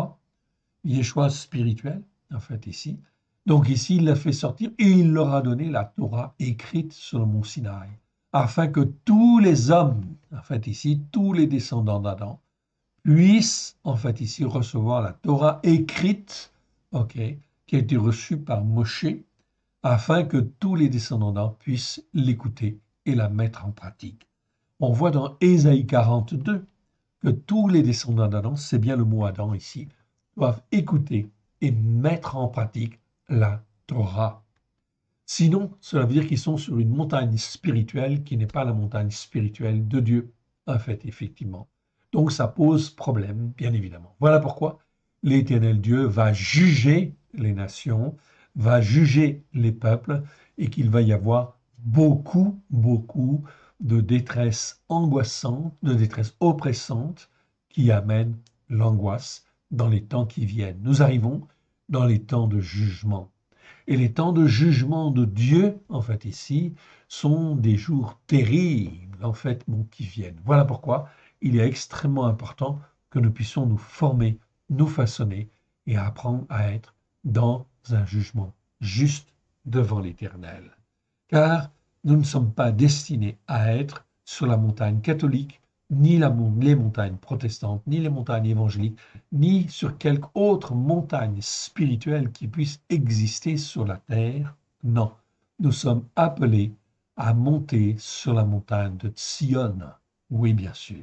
Yeshua spirituel, en fait, ici. Donc ici, il l'a fait sortir et il leur a donné la Torah écrite sur le mont Sinaï, afin que tous les hommes, en fait, ici, tous les descendants d'Adam, puissent, en fait, ici, recevoir la Torah écrite, OK, qui a été reçue par Moshe, afin que tous les descendants d'Adam puissent l'écouter et la mettre en pratique. On voit dans Ésaïe 42 que tous les descendants d'Adam, c'est bien le mot Adam ici, doivent écouter et mettre en pratique la Torah. Sinon, cela veut dire qu'ils sont sur une montagne spirituelle qui n'est pas la montagne spirituelle de Dieu, en fait, effectivement. Donc ça pose problème, bien évidemment. Voilà pourquoi l'Éternel Dieu va juger les nations, va juger les peuples, et qu'il va y avoir beaucoup, beaucoup de détresse angoissante, de détresse oppressante, qui amène l'angoisse dans les temps qui viennent. Nous arrivons dans les temps de jugement. Et les temps de jugement de Dieu, en fait, ici, sont des jours terribles, en fait, qui viennent. Voilà pourquoi il est extrêmement important que nous puissions nous former, nous façonner et apprendre à être dans un jugement juste devant l'Éternel. Car nous ne sommes pas destinés à être sur la montagne catholique, ni les montagnes protestantes, ni les montagnes évangéliques, ni sur quelque autre montagne spirituelle qui puisse exister sur la terre. Non, nous sommes appelés à monter sur la montagne de Sion. Oui, bien sûr.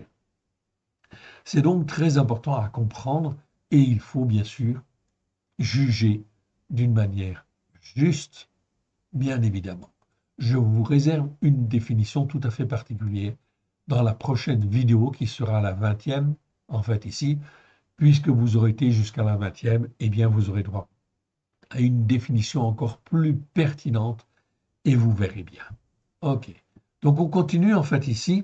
C'est donc très important à comprendre et il faut bien sûr juger d'une manière juste, bien évidemment. Je vous réserve une définition tout à fait particulière dans la prochaine vidéo qui sera la 20e, en fait ici, puisque vous aurez été jusqu'à la 20e, eh bien vous aurez droit à une définition encore plus pertinente et vous verrez bien. OK. Donc on continue en fait ici.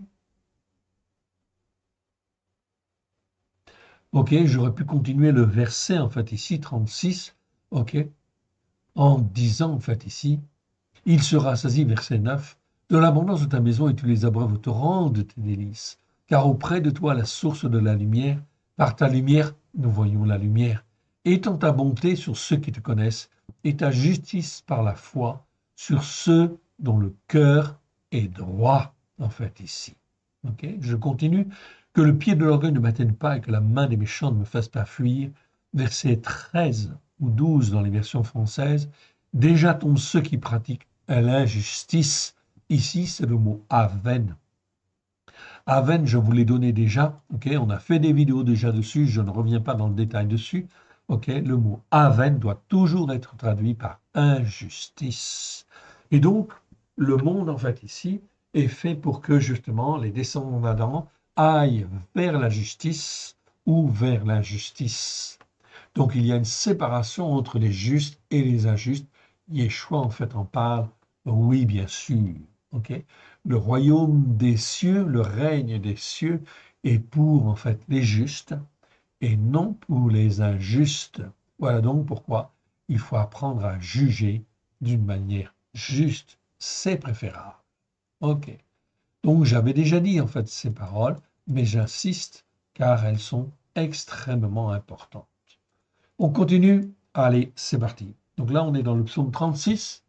OK, j'aurais pu continuer le verset en fait ici, 36, OK, en disant en fait ici, il se rassasie, verset 9, de l'abondance de ta maison et tu les abreuves au torrent de tes délices. Car auprès de toi la source de la lumière, par ta lumière nous voyons la lumière. Étends ta bonté sur ceux qui te connaissent et ta justice par la foi sur ceux dont le cœur est droit, en fait, ici. Okay, je continue. Que le pied de l'orgueil ne m'atteigne pas et que la main des méchants ne me fasse pas fuir. Verset 13 ou 12 dans les versions françaises. Déjà tombent ceux qui pratiquent l'injustice. Ici, c'est le mot aven. Aven, je vous l'ai donné déjà. Okay, on a fait des vidéos déjà dessus. Je ne reviens pas dans le détail dessus. Okay, le mot aven doit toujours être traduit par injustice. Et donc, le monde, en fait, ici, est fait pour que, justement, les descendants d'Adam aillent vers la justice ou vers l'injustice. Donc, il y a une séparation entre les justes et les injustes. Yeshua, en fait, en parle. Oui, bien sûr. Okay? Le royaume des cieux, le règne des cieux est pour, en fait, les justes et non pour les injustes. Voilà donc pourquoi il faut apprendre à juger d'une manière juste. C'est préférable. OK. Donc, j'avais déjà dit, en fait, ces paroles, mais j'insiste car elles sont extrêmement importantes. On continue. Allez, c'est parti. Donc là, on est dans le psaume 36.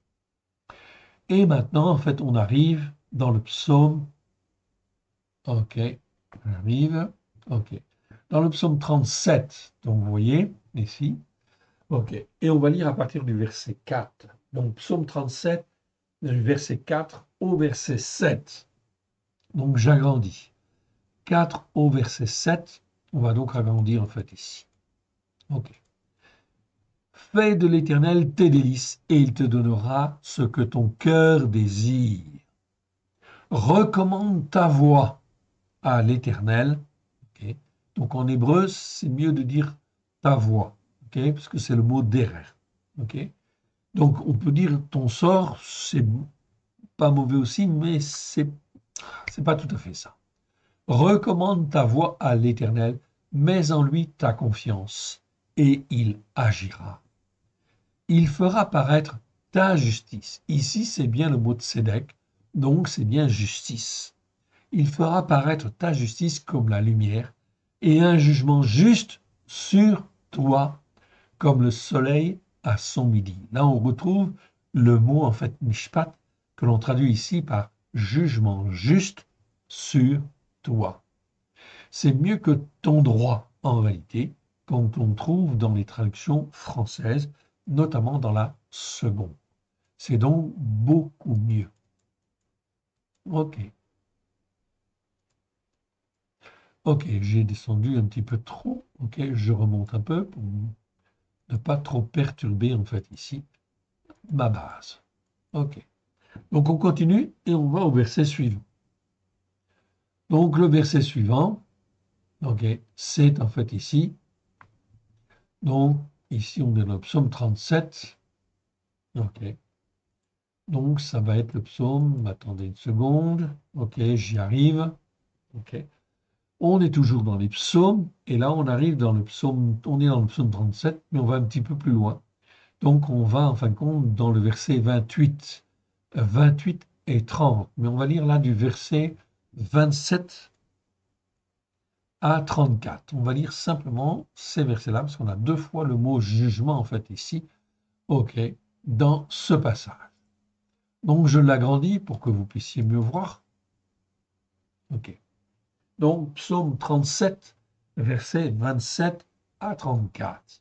Et maintenant, en fait, on arrive dans le psaume. OK, on arrive. OK. Dans le psaume 37. Donc, vous voyez, ici. OK. Et on va lire à partir du verset 4. Donc, psaume 37, du verset 4 au verset 7. Donc, j'agrandis. 4 au verset 7. On va donc agrandir, en fait, ici. OK. Fais de l'Éternel tes délices, et il te donnera ce que ton cœur désire. Recommande ta voie à l'Éternel. Okay. Donc en hébreu, c'est mieux de dire ta voie, okay, parce que c'est le mot derer. Okay. Donc on peut dire ton sort, c'est pas mauvais aussi, mais c'est pas tout à fait ça. Recommande ta voie à l'Éternel, mets en lui ta confiance, et il agira. Il fera paraître ta justice. Ici, c'est bien le mot de Sédec, donc c'est bien justice. Il fera paraître ta justice comme la lumière et un jugement juste sur toi comme le soleil à son midi. Là, on retrouve le mot, en fait, mishpat, que l'on traduit ici par jugement juste sur toi. C'est mieux que ton droit, en réalité, quand on trouve dans les traductions françaises, notamment dans la seconde. C'est donc beaucoup mieux. Ok. Ok, j'ai descendu un petit peu trop. Ok, je remonte un peu pour ne pas trop perturber, en fait, ici, ma base. Ok. Donc on continue et on va au verset suivant. Donc le verset suivant, ok, c'est en fait ici. Donc ici on est dans le psaume 37. Ok. Donc ça va être le psaume. Attendez une seconde. Ok, j'y arrive. Ok. On est toujours dans les psaumes et là on arrive dans le psaume. On est dans le psaume 37, mais on va un petit peu plus loin. Donc on va en fin de compte dans le verset 28, 28 et 30. Mais on va lire là du verset 27 à 34. On va lire simplement ces versets-là, parce qu'on a deux fois le mot jugement, en fait, ici, ok, dans ce passage. Donc, je l'agrandis pour que vous puissiez mieux voir. Ok. Donc, psaume 37, versets 27 à 34.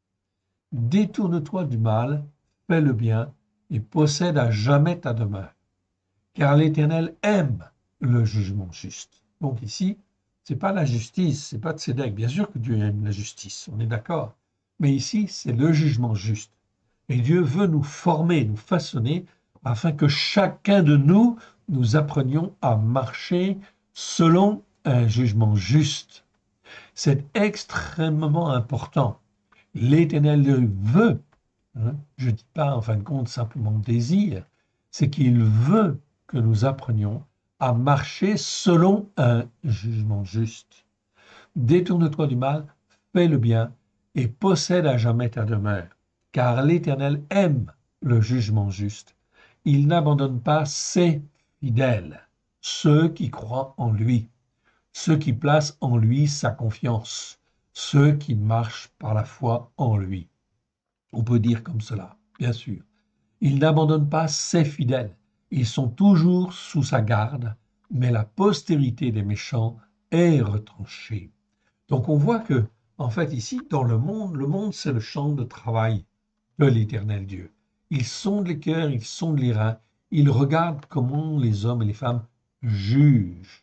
Détourne-toi du mal, fais le bien, et possède à jamais ta demeure, car l'Éternel aime le jugement juste. Donc ici, c'est pas la justice, c'est pas de Tzédek. Bien sûr que Dieu aime la justice, on est d'accord. Mais ici, c'est le jugement juste. Et Dieu veut nous former, nous façonner, afin que chacun de nous, nous apprenions à marcher selon un jugement juste. C'est extrêmement important. L'Éternel veut, hein, je ne dis pas en fin de compte simplement désir, c'est qu'il veut que nous apprenions à marcher selon un jugement juste. Détourne-toi du mal, fais le bien et possède à jamais ta demeure, car l'Éternel aime le jugement juste. Il n'abandonne pas ses fidèles, ceux qui croient en lui, ceux qui placent en lui sa confiance, ceux qui marchent par la foi en lui. On peut dire comme cela, bien sûr. Il n'abandonne pas ses fidèles. Ils sont toujours sous sa garde, mais la postérité des méchants est retranchée. Donc on voit que, en fait, ici, dans le monde, c'est le champ de travail de l'Éternel Dieu. Il sonde les cœurs, il sonde les reins, il regarde comment les hommes et les femmes jugent.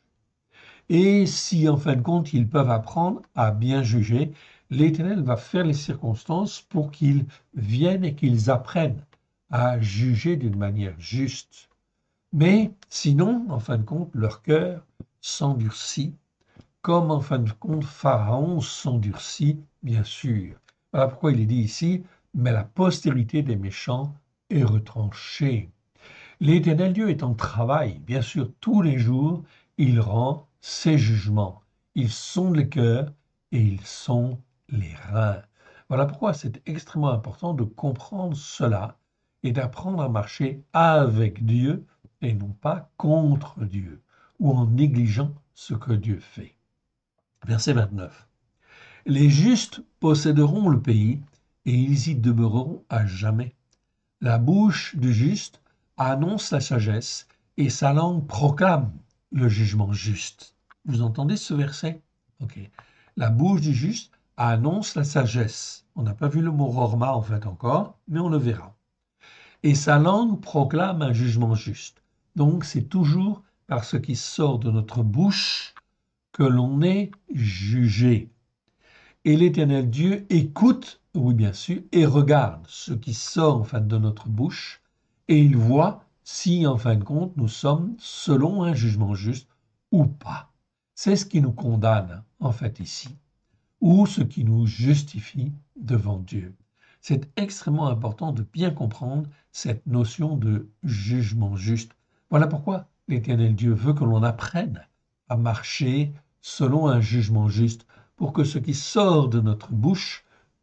Et si, en fin de compte, ils peuvent apprendre à bien juger, l'Éternel va faire les circonstances pour qu'ils viennent et qu'ils apprennent à juger d'une manière juste. Mais sinon, en fin de compte, leur cœur s'endurcit, comme en fin de compte, Pharaon s'endurcit, bien sûr. Voilà pourquoi il est dit ici, mais la postérité des méchants est retranchée. L'Éternel Dieu est en travail, bien sûr, tous les jours, il rend ses jugements. Il sonde le cœur et il sonde les reins. Voilà pourquoi c'est extrêmement important de comprendre cela et d'apprendre à marcher avec Dieu et non pas contre Dieu ou en négligeant ce que Dieu fait. Verset 29. Les justes posséderont le pays et ils y demeureront à jamais. La bouche du juste annonce la sagesse et sa langue proclame le jugement juste. Vous entendez ce verset? Ok. La bouche du juste annonce la sagesse. On n'a pas vu le mot rorma en fait encore, mais on le verra. Et sa langue proclame un jugement juste. Donc c'est toujours par ce qui sort de notre bouche que l'on est jugé. Et l'Éternel Dieu écoute, oui bien sûr, et regarde ce qui sort en fin de notre bouche, et il voit si en fin de compte nous sommes selon un jugement juste ou pas. C'est ce qui nous condamne en fait ici, ou ce qui nous justifie devant Dieu. C'est extrêmement important de bien comprendre cette notion de jugement juste. Voilà pourquoi l'Éternel Dieu veut que l'on apprenne à marcher selon un jugement juste, pour que ce qui sort de notre bouche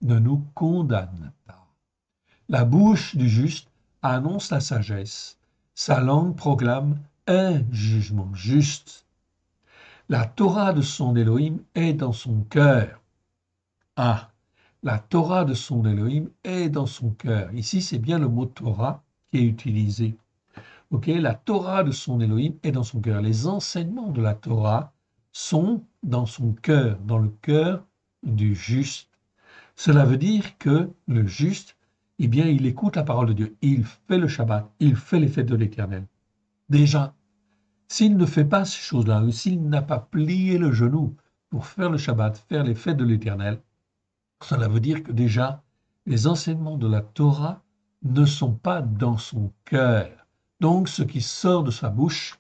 ne nous condamne pas. La bouche du juste annonce la sagesse. Sa langue proclame un jugement juste. La Torah de son Elohim est dans son cœur. Ah, la Torah de son Elohim est dans son cœur. Ici, c'est bien le mot Torah qui est utilisé. Ok, la Torah de son Elohim est dans son cœur. Les enseignements de la Torah sont dans son cœur, dans le cœur du juste. Cela veut dire que le juste, eh bien, il écoute la parole de Dieu. Il fait le Shabbat, il fait les fêtes de l'Éternel. Déjà, s'il ne fait pas ces choses-là, ou s'il n'a pas plié le genou pour faire le Shabbat, faire les fêtes de l'Éternel, cela veut dire que déjà, les enseignements de la Torah ne sont pas dans son cœur. Donc, ce qui sort de sa bouche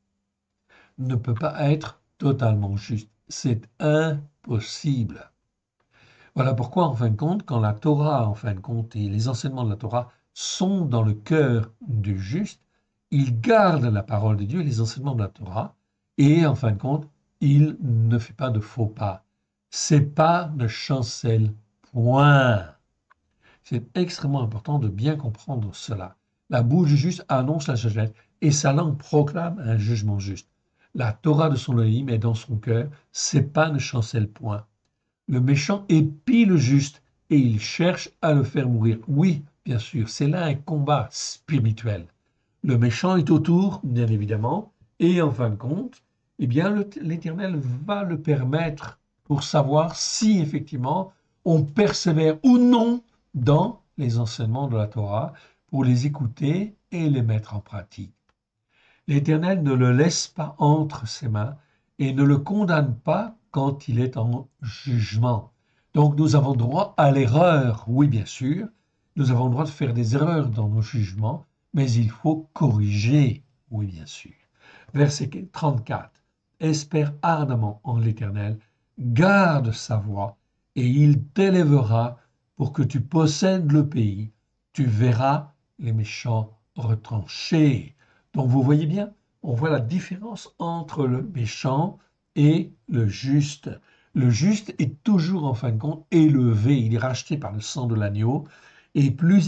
ne peut pas être totalement juste. C'est impossible. Voilà pourquoi, en fin de compte, quand la Torah, en fin de compte, et les enseignements de la Torah sont dans le cœur du juste, il garde la parole de Dieu et les enseignements de la Torah, et en fin de compte, il ne fait pas de faux pas. Ses pas ne chancellent point. C'est extrêmement important de bien comprendre cela. La bouche du juste annonce la sagesse et sa langue proclame un jugement juste. La Torah de son Elohim est dans son cœur, ses pas ne chancellent point. Le méchant épie le juste et il cherche à le faire mourir. Oui, bien sûr, c'est là un combat spirituel. Le méchant est autour, bien évidemment, et en fin de compte, eh bien, l'Éternel va le permettre pour savoir si effectivement on persévère ou non dans les enseignements de la Torah pour les écouter et les mettre en pratique. L'Éternel ne le laisse pas entre ses mains et ne le condamne pas quand il est en jugement. Donc nous avons droit à l'erreur, oui bien sûr, nous avons le droit de faire des erreurs dans nos jugements, mais il faut corriger, oui bien sûr. Verset 34. Espère ardemment en l'Éternel, garde sa voie, et il t'élèvera pour que tu possèdes le pays. Tu verras les méchants retranchés. Donc vous voyez bien, on voit la différence entre le méchant et le juste. Le juste est toujours en fin de compte élevé, il est racheté par le sang de l'agneau, et plus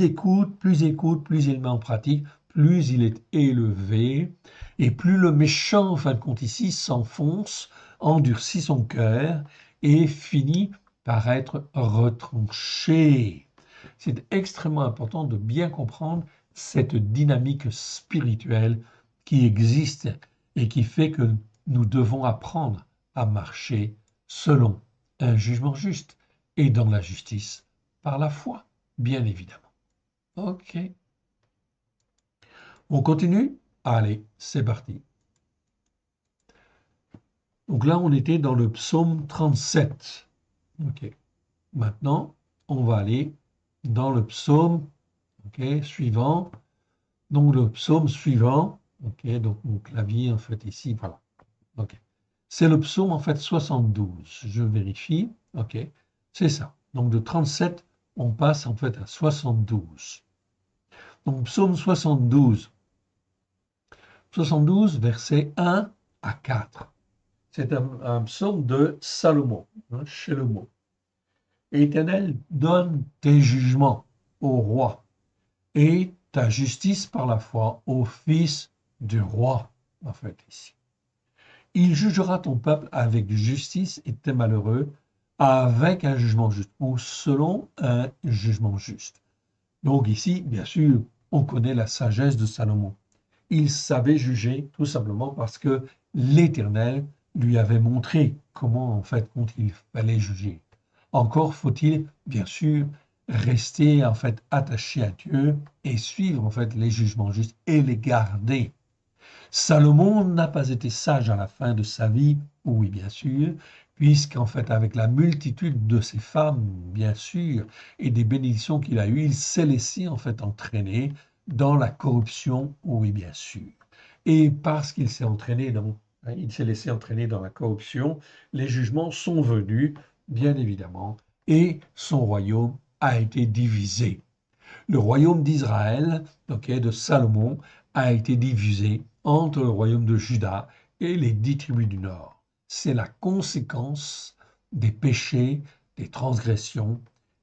il met en pratique, plus il est élevé, et plus le méchant, en fin de compte ici, s'enfonce, endurcit son cœur, et finit par être retranché. C'est extrêmement important de bien comprendre cette dynamique spirituelle qui existe et qui fait que nous devons apprendre à marcher selon un jugement juste et dans la justice par la foi, bien évidemment. Ok. On continue? Allez, c'est parti. Donc là, on était dans le psaume 37. Ok. Maintenant, on va aller dans le psaume suivant. Donc le psaume suivant, donc mon clavier en fait ici, voilà. Ok. C'est le psaume en fait 72. Je vérifie. Ok. C'est ça. Donc de 37, on passe en fait à 72. Donc psaume 72. 72, versets 1 à 4. C'est un psaume de Salomon, chez le mot. Éternel, donne tes jugements au roi et ta justice par la foi au fils du roi, en fait, ici. Il jugera ton peuple avec justice et tes malheureux avec un jugement juste ou selon un jugement juste. Donc ici, bien sûr, on connaît la sagesse de Salomon. Il savait juger tout simplement parce que l'Éternel lui avait montré comment en fait il fallait juger. Encore faut-il bien sûr rester en fait attaché à Dieu et suivre en fait les jugements justes et les garder. Salomon n'a pas été sage à la fin de sa vie, oui bien sûr, puisqu'en fait avec la multitude de ses femmes, bien sûr, et des bénédictions qu'il a eues, il s'est laissé en fait entraîner dans la corruption, oui bien sûr. Et parce qu'il s'est il s'est laissé entraîner dans la corruption, les jugements sont venus, bien évidemment, et son royaume a été divisé. Le royaume d'Israël, de Salomon, a été divisé entre le royaume de Juda et les 10 tribus du nord. C'est la conséquence des péchés, des transgressions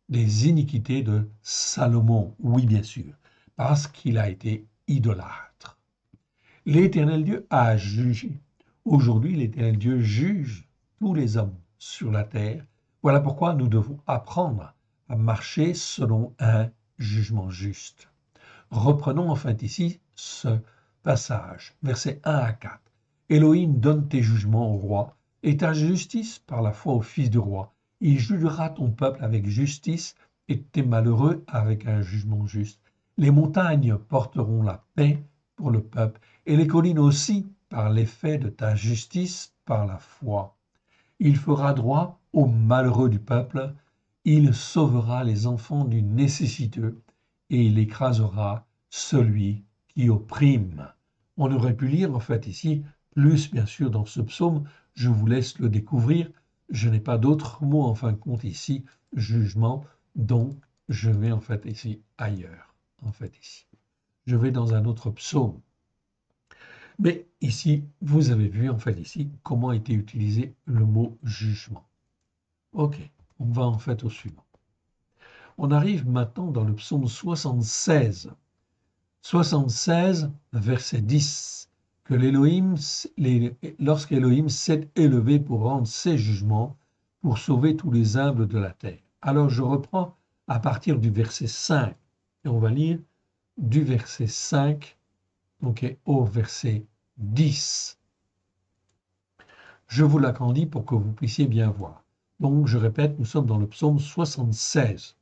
des iniquités de Salomon. Oui, bien sûr, parce qu'il a été idolâtre. L'Éternel Dieu a jugé. Aujourd'hui, l'Éternel Dieu juge tous les hommes sur la terre. Voilà pourquoi nous devons apprendre à marcher selon un jugement juste. Reprenons enfin ici ce passage, versets 1 à 4. Élohim donne tes jugements au roi et ta justice par la foi au fils du roi. Il jugera ton peuple avec justice et tes malheureux avec un jugement juste. Les montagnes porteront la paix pour le peuple et les collines aussi par l'effet de ta justice par la foi. Il fera droit aux malheureux du peuple, il sauvera les enfants du nécessiteux et il écrasera celui qui opprime. On aurait pu lire en fait ici, plus bien sûr dans ce psaume, je vous laisse le découvrir, je n'ai pas d'autres mots en fin de compte ici, jugement, donc je vais en fait ici ailleurs, en fait ici. Je vais dans un autre psaume. Mais ici, vous avez vu en fait ici comment a été utilisé le mot jugement. Ok, on va en fait au suivant. On arrive maintenant dans le psaume 76. 76, verset 10. Que lorsqu'Élohim s'est élevé pour rendre ses jugements, pour sauver tous les humbles de la terre. Alors je reprends à partir du verset 5. Et on va lire du verset 5 au verset 10. Je vous l'agrandis pour que vous puissiez bien voir. Donc, je répète, nous sommes dans le psaume 76.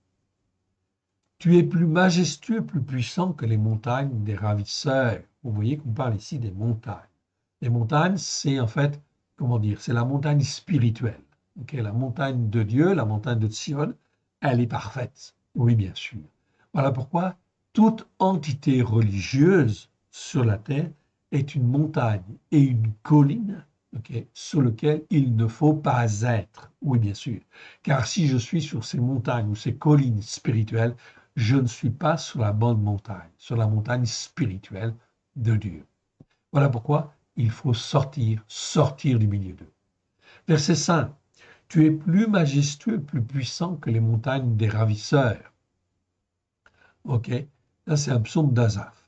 Tu es plus majestueux, plus puissant que les montagnes des ravisseurs. Vous voyez qu'on parle ici des montagnes. Les montagnes, c'est en fait, comment dire, c'est la montagne spirituelle. La montagne de Dieu, la montagne de Sion, elle est parfaite. Oui, bien sûr. Voilà pourquoi toute entité religieuse sur la terre est une montagne et une colline sur lequel il ne faut pas être. Oui, bien sûr. Car si je suis sur ces montagnes ou ces collines spirituelles, je ne suis pas sur la bonne montagne, sur la montagne spirituelle de Dieu. Voilà pourquoi il faut sortir du milieu d'eux. Verset 5. Tu es plus majestueux, plus puissant que les montagnes des ravisseurs. Ok, là c'est un psaume d'Asaph.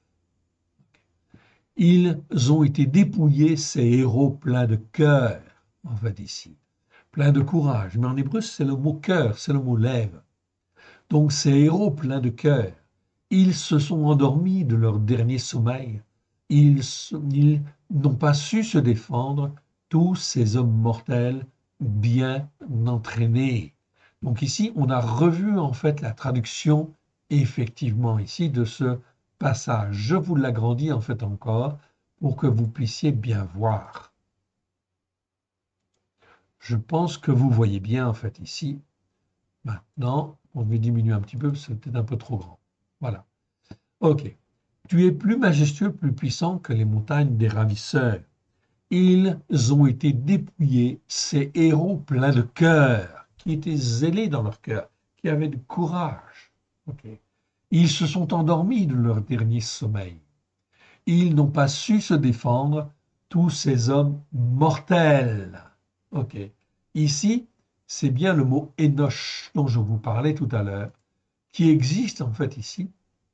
Ils ont été dépouillés, ces héros pleins de cœur, en fait ici, pleins de courage. Mais en hébreu, c'est le mot cœur, c'est le mot lève. Donc ces héros pleins de cœur, ils se sont endormis de leur dernier sommeil. Ils n'ont pas su se défendre, tous ces hommes mortels bien entraînés. Donc ici, on a revu en fait la traduction effectivement ici de ce passage. Je vous l'agrandis en fait encore pour que vous puissiez bien voir. Je pense que vous voyez bien en fait ici. Maintenant, on va diminuer un petit peu, c'est peut-être un peu trop grand. Voilà. Ok. Tu es plus majestueux, plus puissant que les montagnes des ravisseurs. Ils ont été dépouillés, ces héros pleins de cœur, qui étaient zélés dans leur cœur, qui avaient du courage. Okay. Ils se sont endormis de leur dernier sommeil. Ils n'ont pas su se défendre, tous ces hommes mortels. Ok. Ici, c'est bien le mot Énoch dont je vous parlais tout à l'heure, qui existe en fait ici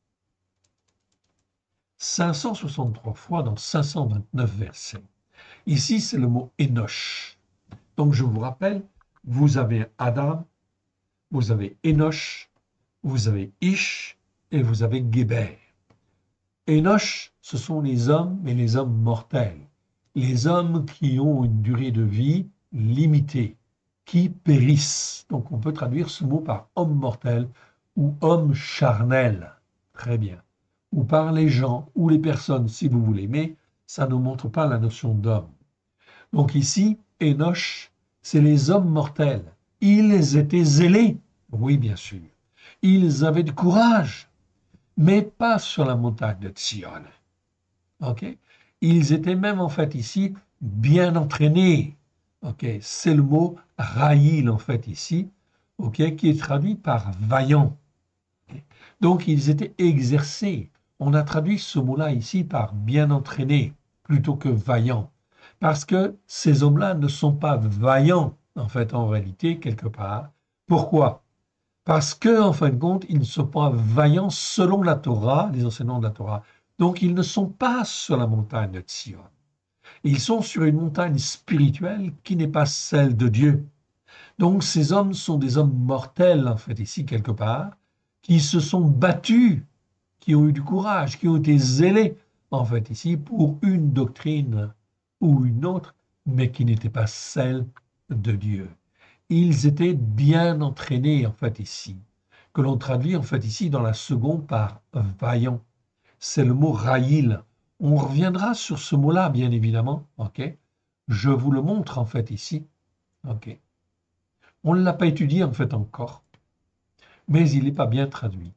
563 fois dans 529 versets. Ici, c'est le mot Énoch. Donc, je vous rappelle, vous avez Adam, vous avez Énoch, vous avez Ish et vous avez Géber. Énoch, ce sont les hommes, mais les hommes mortels. Les hommes qui ont une durée de vie limitée, qui périssent. Donc, on peut traduire ce mot par homme mortel ou homme charnel. Très bien. Ou par les gens ou les personnes, si vous voulez, mais ça ne montre pas la notion d'homme. Donc ici, Énoch, c'est les hommes mortels. Ils étaient zélés, oui bien sûr. Ils avaient du courage, mais pas sur la montagne de Sion. Okay? Ils étaient même en fait ici bien entraînés. Okay? C'est le mot Raïl en fait ici, okay? Qui est traduit par vaillant. Okay? Donc ils étaient exercés. On a traduit ce mot-là ici par bien entraîné plutôt que vaillant. Parce que ces hommes-là ne sont pas vaillants, en fait, en réalité, quelque part. Pourquoi? Parce que, en fin de compte, ils ne sont pas vaillants selon la Torah, les enseignements de la Torah. Donc, ils ne sont pas sur la montagne de Sion. Ils sont sur une montagne spirituelle qui n'est pas celle de Dieu. Donc, ces hommes sont des hommes mortels, en fait, ici, quelque part, qui se sont battus, qui ont eu du courage, qui ont été zélés, en fait, ici, pour une doctrine ou une autre, mais qui n'était pas celle de Dieu. Ils étaient bien entraînés, en fait, ici, que l'on traduit, en fait, ici, dans la seconde par vaillant. C'est le mot raïl. On reviendra sur ce mot-là, bien évidemment, ok? Je vous le montre, en fait, ici, ok? On ne l'a pas étudié, en fait, encore, mais il n'est pas bien traduit.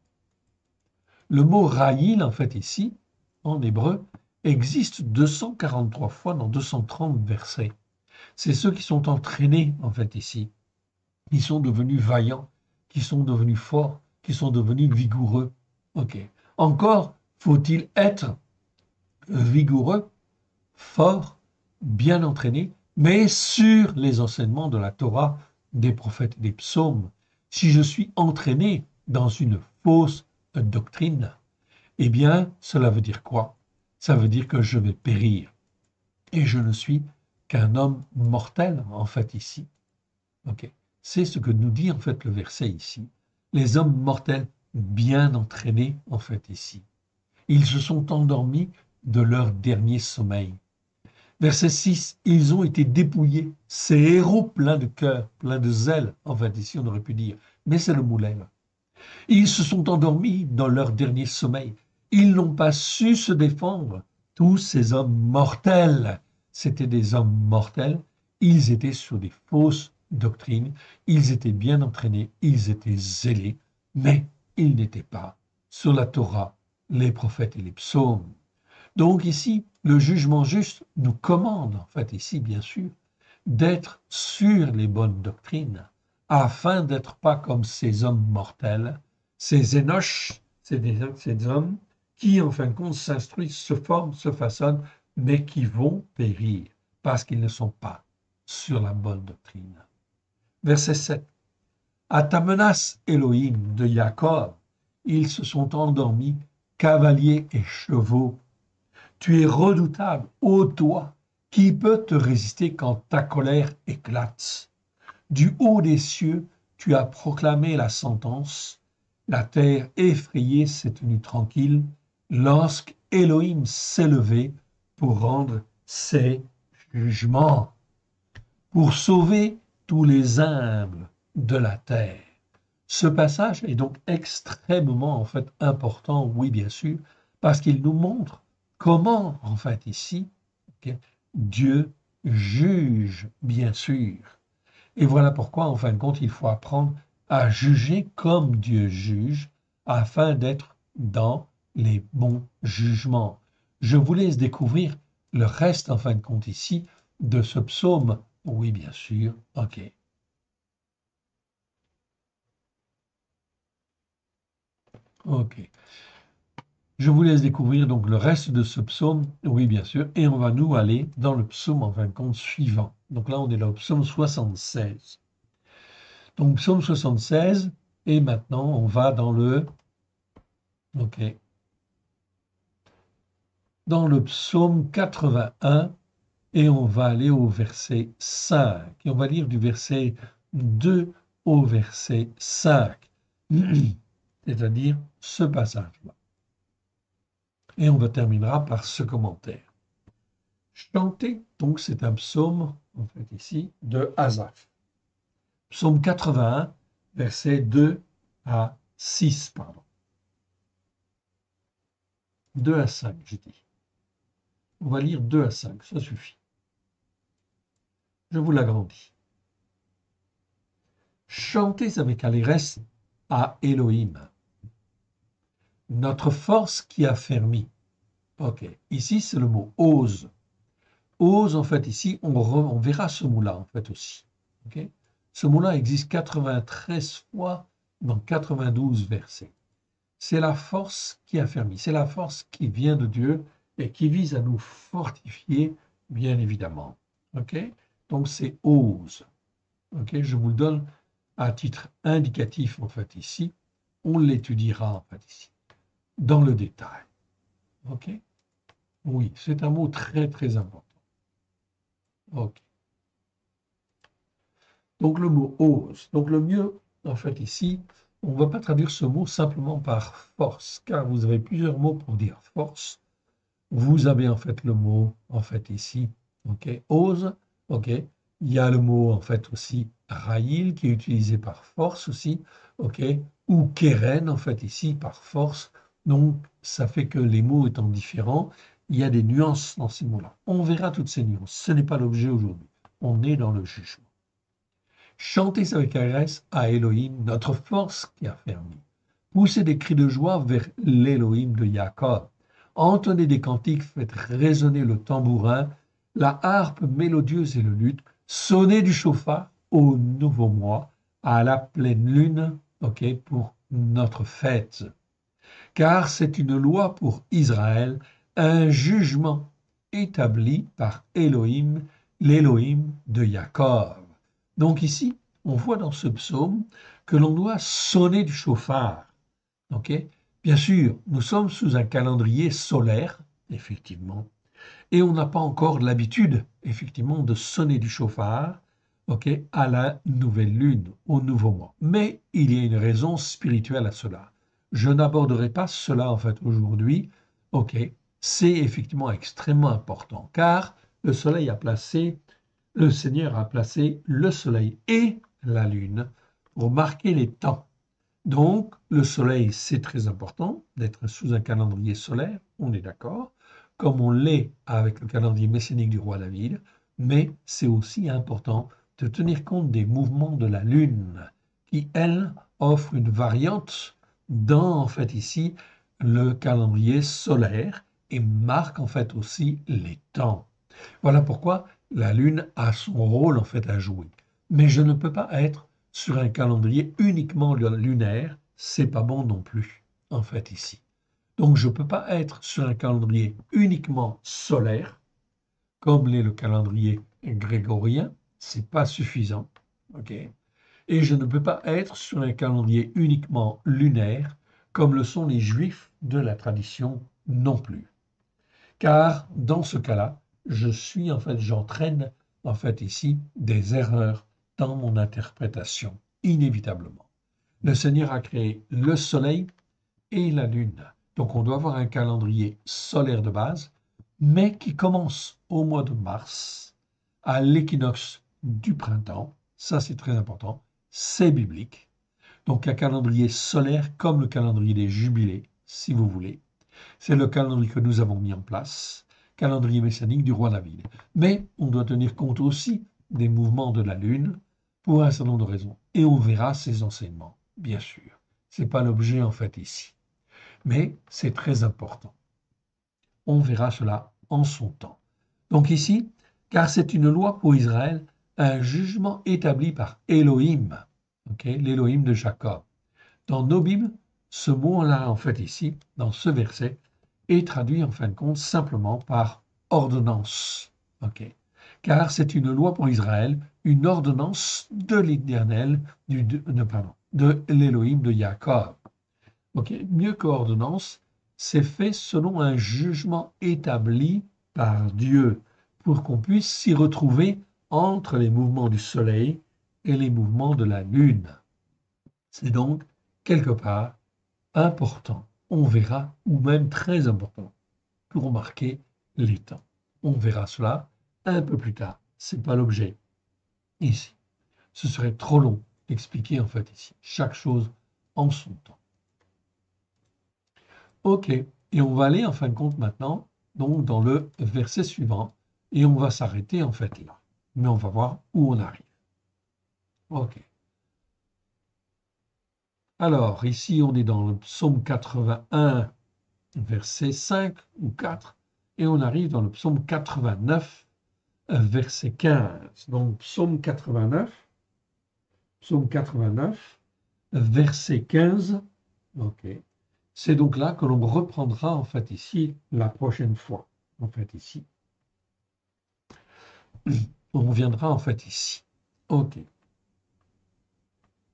Le mot raïl, en fait, ici, en hébreu, existe 243 fois dans 230 versets. C'est ceux qui sont entraînés, en fait, ici, qui sont devenus vaillants, qui sont devenus forts, qui sont devenus vigoureux. Ok. Encore faut-il être vigoureux, fort, bien entraîné, mais sur les enseignements de la Torah, des prophètes et des psaumes. Si je suis entraîné dans une fausse doctrine, eh bien, cela veut dire quoi? Ça veut dire que je vais périr. Et je ne suis qu'un homme mortel, en fait, ici. Ok. C'est ce que nous dit, en fait, le verset ici. Les hommes mortels bien entraînés, en fait, ici. Ils se sont endormis de leur dernier sommeil. Verset 6, ils ont été dépouillés. Ces héros pleins de cœur, pleins de zèle, en fait, ici, on aurait pu dire. Mais c'est le mot là. Ils se sont endormis dans leur dernier sommeil. Ils n'ont pas su se défendre. Tous ces hommes mortels, c'étaient des hommes mortels. Ils étaient sur des fausses doctrines. Ils étaient bien entraînés. Ils étaient zélés. Mais ils n'étaient pas sur la Torah, les prophètes et les psaumes. Donc ici, le jugement juste nous commande, en fait, ici, bien sûr, d'être sur les bonnes doctrines, afin d'être pas comme ces hommes mortels, ces énoches, ces hommes qui, en fin de compte, s'instruisent, se forment, se façonnent, mais qui vont périr parce qu'ils ne sont pas sur la bonne doctrine. Verset 7. À ta menace, Élohim de Jacob, ils se sont endormis, cavaliers et chevaux. Tu es redoutable, ô toi, qui peut te résister quand ta colère éclate? Du haut des cieux, tu as proclamé la sentence. La terre effrayée s'est tenue tranquille lorsque Elohim s'est levé pour rendre ses jugements, pour sauver tous les humbles de la terre. Ce passage est donc extrêmement en fait important, oui bien sûr, parce qu'il nous montre comment en fait ici okay, Dieu juge bien sûr. Et voilà pourquoi, en fin de compte, il faut apprendre à juger comme Dieu juge, afin d'être dans les bons jugements. Je vous laisse découvrir le reste, en fin de compte, ici, de ce psaume. Oui, bien sûr, ok. Ok. Je vous laisse découvrir donc le reste de ce psaume, oui, bien sûr, et on va nous aller dans le psaume, en fin de compte, suivant. Donc là, on est là au psaume 76. Donc, psaume 76, et maintenant, on va dans le OK. Dans le psaume 81, et on va aller au verset 5. Et on va lire du verset 2 au verset 5, c'est-à-dire ce passage-là. Et on va terminera par ce commentaire. Chanter, donc c'est un psaume, en fait ici, de Asaph. Psaume 81, versets 2 à 6, pardon. 2 à 5, j'ai dit. On va lire 2 à 5, ça suffit. Je vous l'agrandis. Chantez avec allégresse à Elohim, notre force qui a fermi. Ok, ici c'est le mot ose. Ose, en fait, ici, on verra ce mot-là, en fait, aussi. Okay, ce mot-là existe 93 fois dans 92 versets. C'est la force qui a fermi, c'est la force qui vient de Dieu et qui vise à nous fortifier, bien évidemment. Ok, donc c'est ose. Ok, je vous le donne à titre indicatif, en fait, ici. On l'étudiera, en fait, ici, dans le détail. OK? Oui, c'est un mot très, très important. OK. Donc, le mot ose. Donc, le mieux, en fait, ici, on ne va pas traduire ce mot simplement par force, car vous avez plusieurs mots pour dire force. Vous avez, en fait, le mot, en fait, ici, OK, ose, OK. Il y a le mot, en fait, aussi, raïl, qui est utilisé par force aussi, OK, ou keren, en fait, ici, par force. Donc, ça fait que les mots étant différents, il y a des nuances dans ces mots-là. On verra toutes ces nuances. Ce n'est pas l'objet aujourd'hui. On est dans le jugement. Chantez avec allégresse à Elohim, notre force qui a fermi. Poussez des cris de joie vers l'Elohim de Jacob. Entonnez des cantiques, faites résonner le tambourin, la harpe mélodieuse et le luth. Sonnez du chauffard au nouveau mois, à la pleine lune, ok, pour notre fête. Car c'est une loi pour Israël, un jugement établi par Elohim, l'Elohim de Jacob. Donc ici, on voit dans ce psaume que l'on doit sonner du chauffard. Ok. Bien sûr, nous sommes sous un calendrier solaire, effectivement, et on n'a pas encore l'habitude, effectivement, de sonner du chauffard, ok, à la nouvelle lune, au nouveau mois. Mais il y a une raison spirituelle à cela. Je n'aborderai pas cela en fait aujourd'hui, ok. C'est effectivement extrêmement important, car le soleil a placé, le Seigneur a placé le soleil et la lune pour marquer les temps. Donc, le soleil, c'est très important d'être sous un calendrier solaire, on est d'accord, comme on l'est avec le calendrier messianique du roi David, mais c'est aussi important de tenir compte des mouvements de la Lune, qui, elle, offre une variante dans, en fait, ici, le calendrier solaire et marque, en fait, aussi les temps. Voilà pourquoi la Lune a son rôle, en fait, à jouer. Mais je ne peux pas être sur un calendrier uniquement lunaire, c'est pas bon non plus, en fait, ici. Donc, je ne peux pas être sur un calendrier uniquement solaire, comme l'est le calendrier grégorien, c'est pas suffisant, ok? Et je ne peux pas être sur un calendrier uniquement lunaire, comme le sont les juifs de la tradition non plus. Car dans ce cas-là, j'entraîne en fait ici des erreurs dans mon interprétation, inévitablement. Le Seigneur a créé le soleil et la lune. Donc on doit avoir un calendrier solaire de base, mais qui commence au mois de mars, à l'équinoxe du printemps. Ça, c'est très important. C'est biblique. Donc un calendrier solaire comme le calendrier des jubilés, si vous voulez. C'est le calendrier que nous avons mis en place, calendrier messianique du roi David. Mais on doit tenir compte aussi des mouvements de la Lune pour un certain nombre de raisons. Et on verra ces enseignements, bien sûr. Ce n'est pas l'objet en fait ici. Mais c'est très important. On verra cela en son temps. Donc ici, car c'est une loi pour Israël, un jugement établi par Elohim, l'Elohim de Jacob. Dans nos Bibles, ce mot-là, en fait, ici, dans ce verset, est traduit en fin de compte simplement par ordonnance. Car c'est une loi pour Israël, une ordonnance de l'Éternel, de l'Élohim de Jacob. Mieux qu'ordonnance, c'est fait selon un jugement établi par Dieu, pour qu'on puisse s'y retrouver entre les mouvements du soleil et les mouvements de la lune. C'est donc, quelque part, important, on verra, ou même très important, pour marquer les temps. On verra cela un peu plus tard. Ce n'est pas l'objet ici. Ce serait trop long d'expliquer en fait ici chaque chose en son temps. Ok, et on va aller en fin de compte maintenant donc dans le verset suivant et on va s'arrêter en fait là. Mais on va voir où on arrive. Ok. Alors ici on est dans le psaume 81 verset 5 ou 4 et on arrive dans le psaume 89 verset 15. Donc psaume 89 verset 15. Ok. C'est donc là que l'on reprendra en fait ici la prochaine fois. En fait ici. On viendra en fait ici. Ok.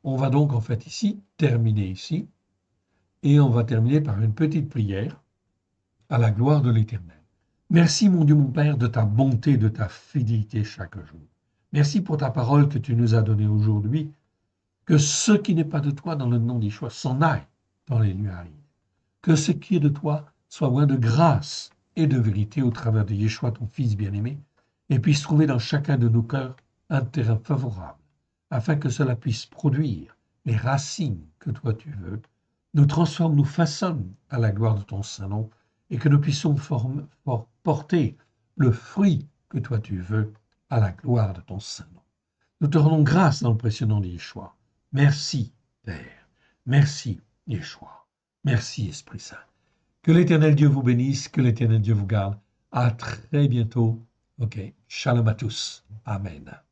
On va donc en fait ici terminer ici et on va terminer par une petite prière à la gloire de l'Éternel. Merci mon Dieu mon Père de ta bonté, de ta fidélité chaque jour. Merci pour ta parole que tu nous as donnée aujourd'hui, que ce qui n'est pas de toi dans le nom d'Yeshua s'en aille dans les nuées arides. Que ce qui est de toi soit loin de grâce et de vérité au travers de Yeshua, ton Fils bien-aimé, et puisse trouver dans chacun de nos cœurs un terrain favorable, afin que cela puisse produire les racines que toi tu veux, nous transforme, nous façonne à la gloire de ton Saint-Nom, et que nous puissions porter le fruit que toi tu veux à la gloire de ton Saint-Nom. Nous te rendons grâce dans le précieux nom de Yeshua. Merci, Père. Merci, Yeshua. Merci, Esprit Saint. Que l'Éternel Dieu vous bénisse, que l'Éternel Dieu vous garde. À très bientôt. OK. Shalom à tous. Amen.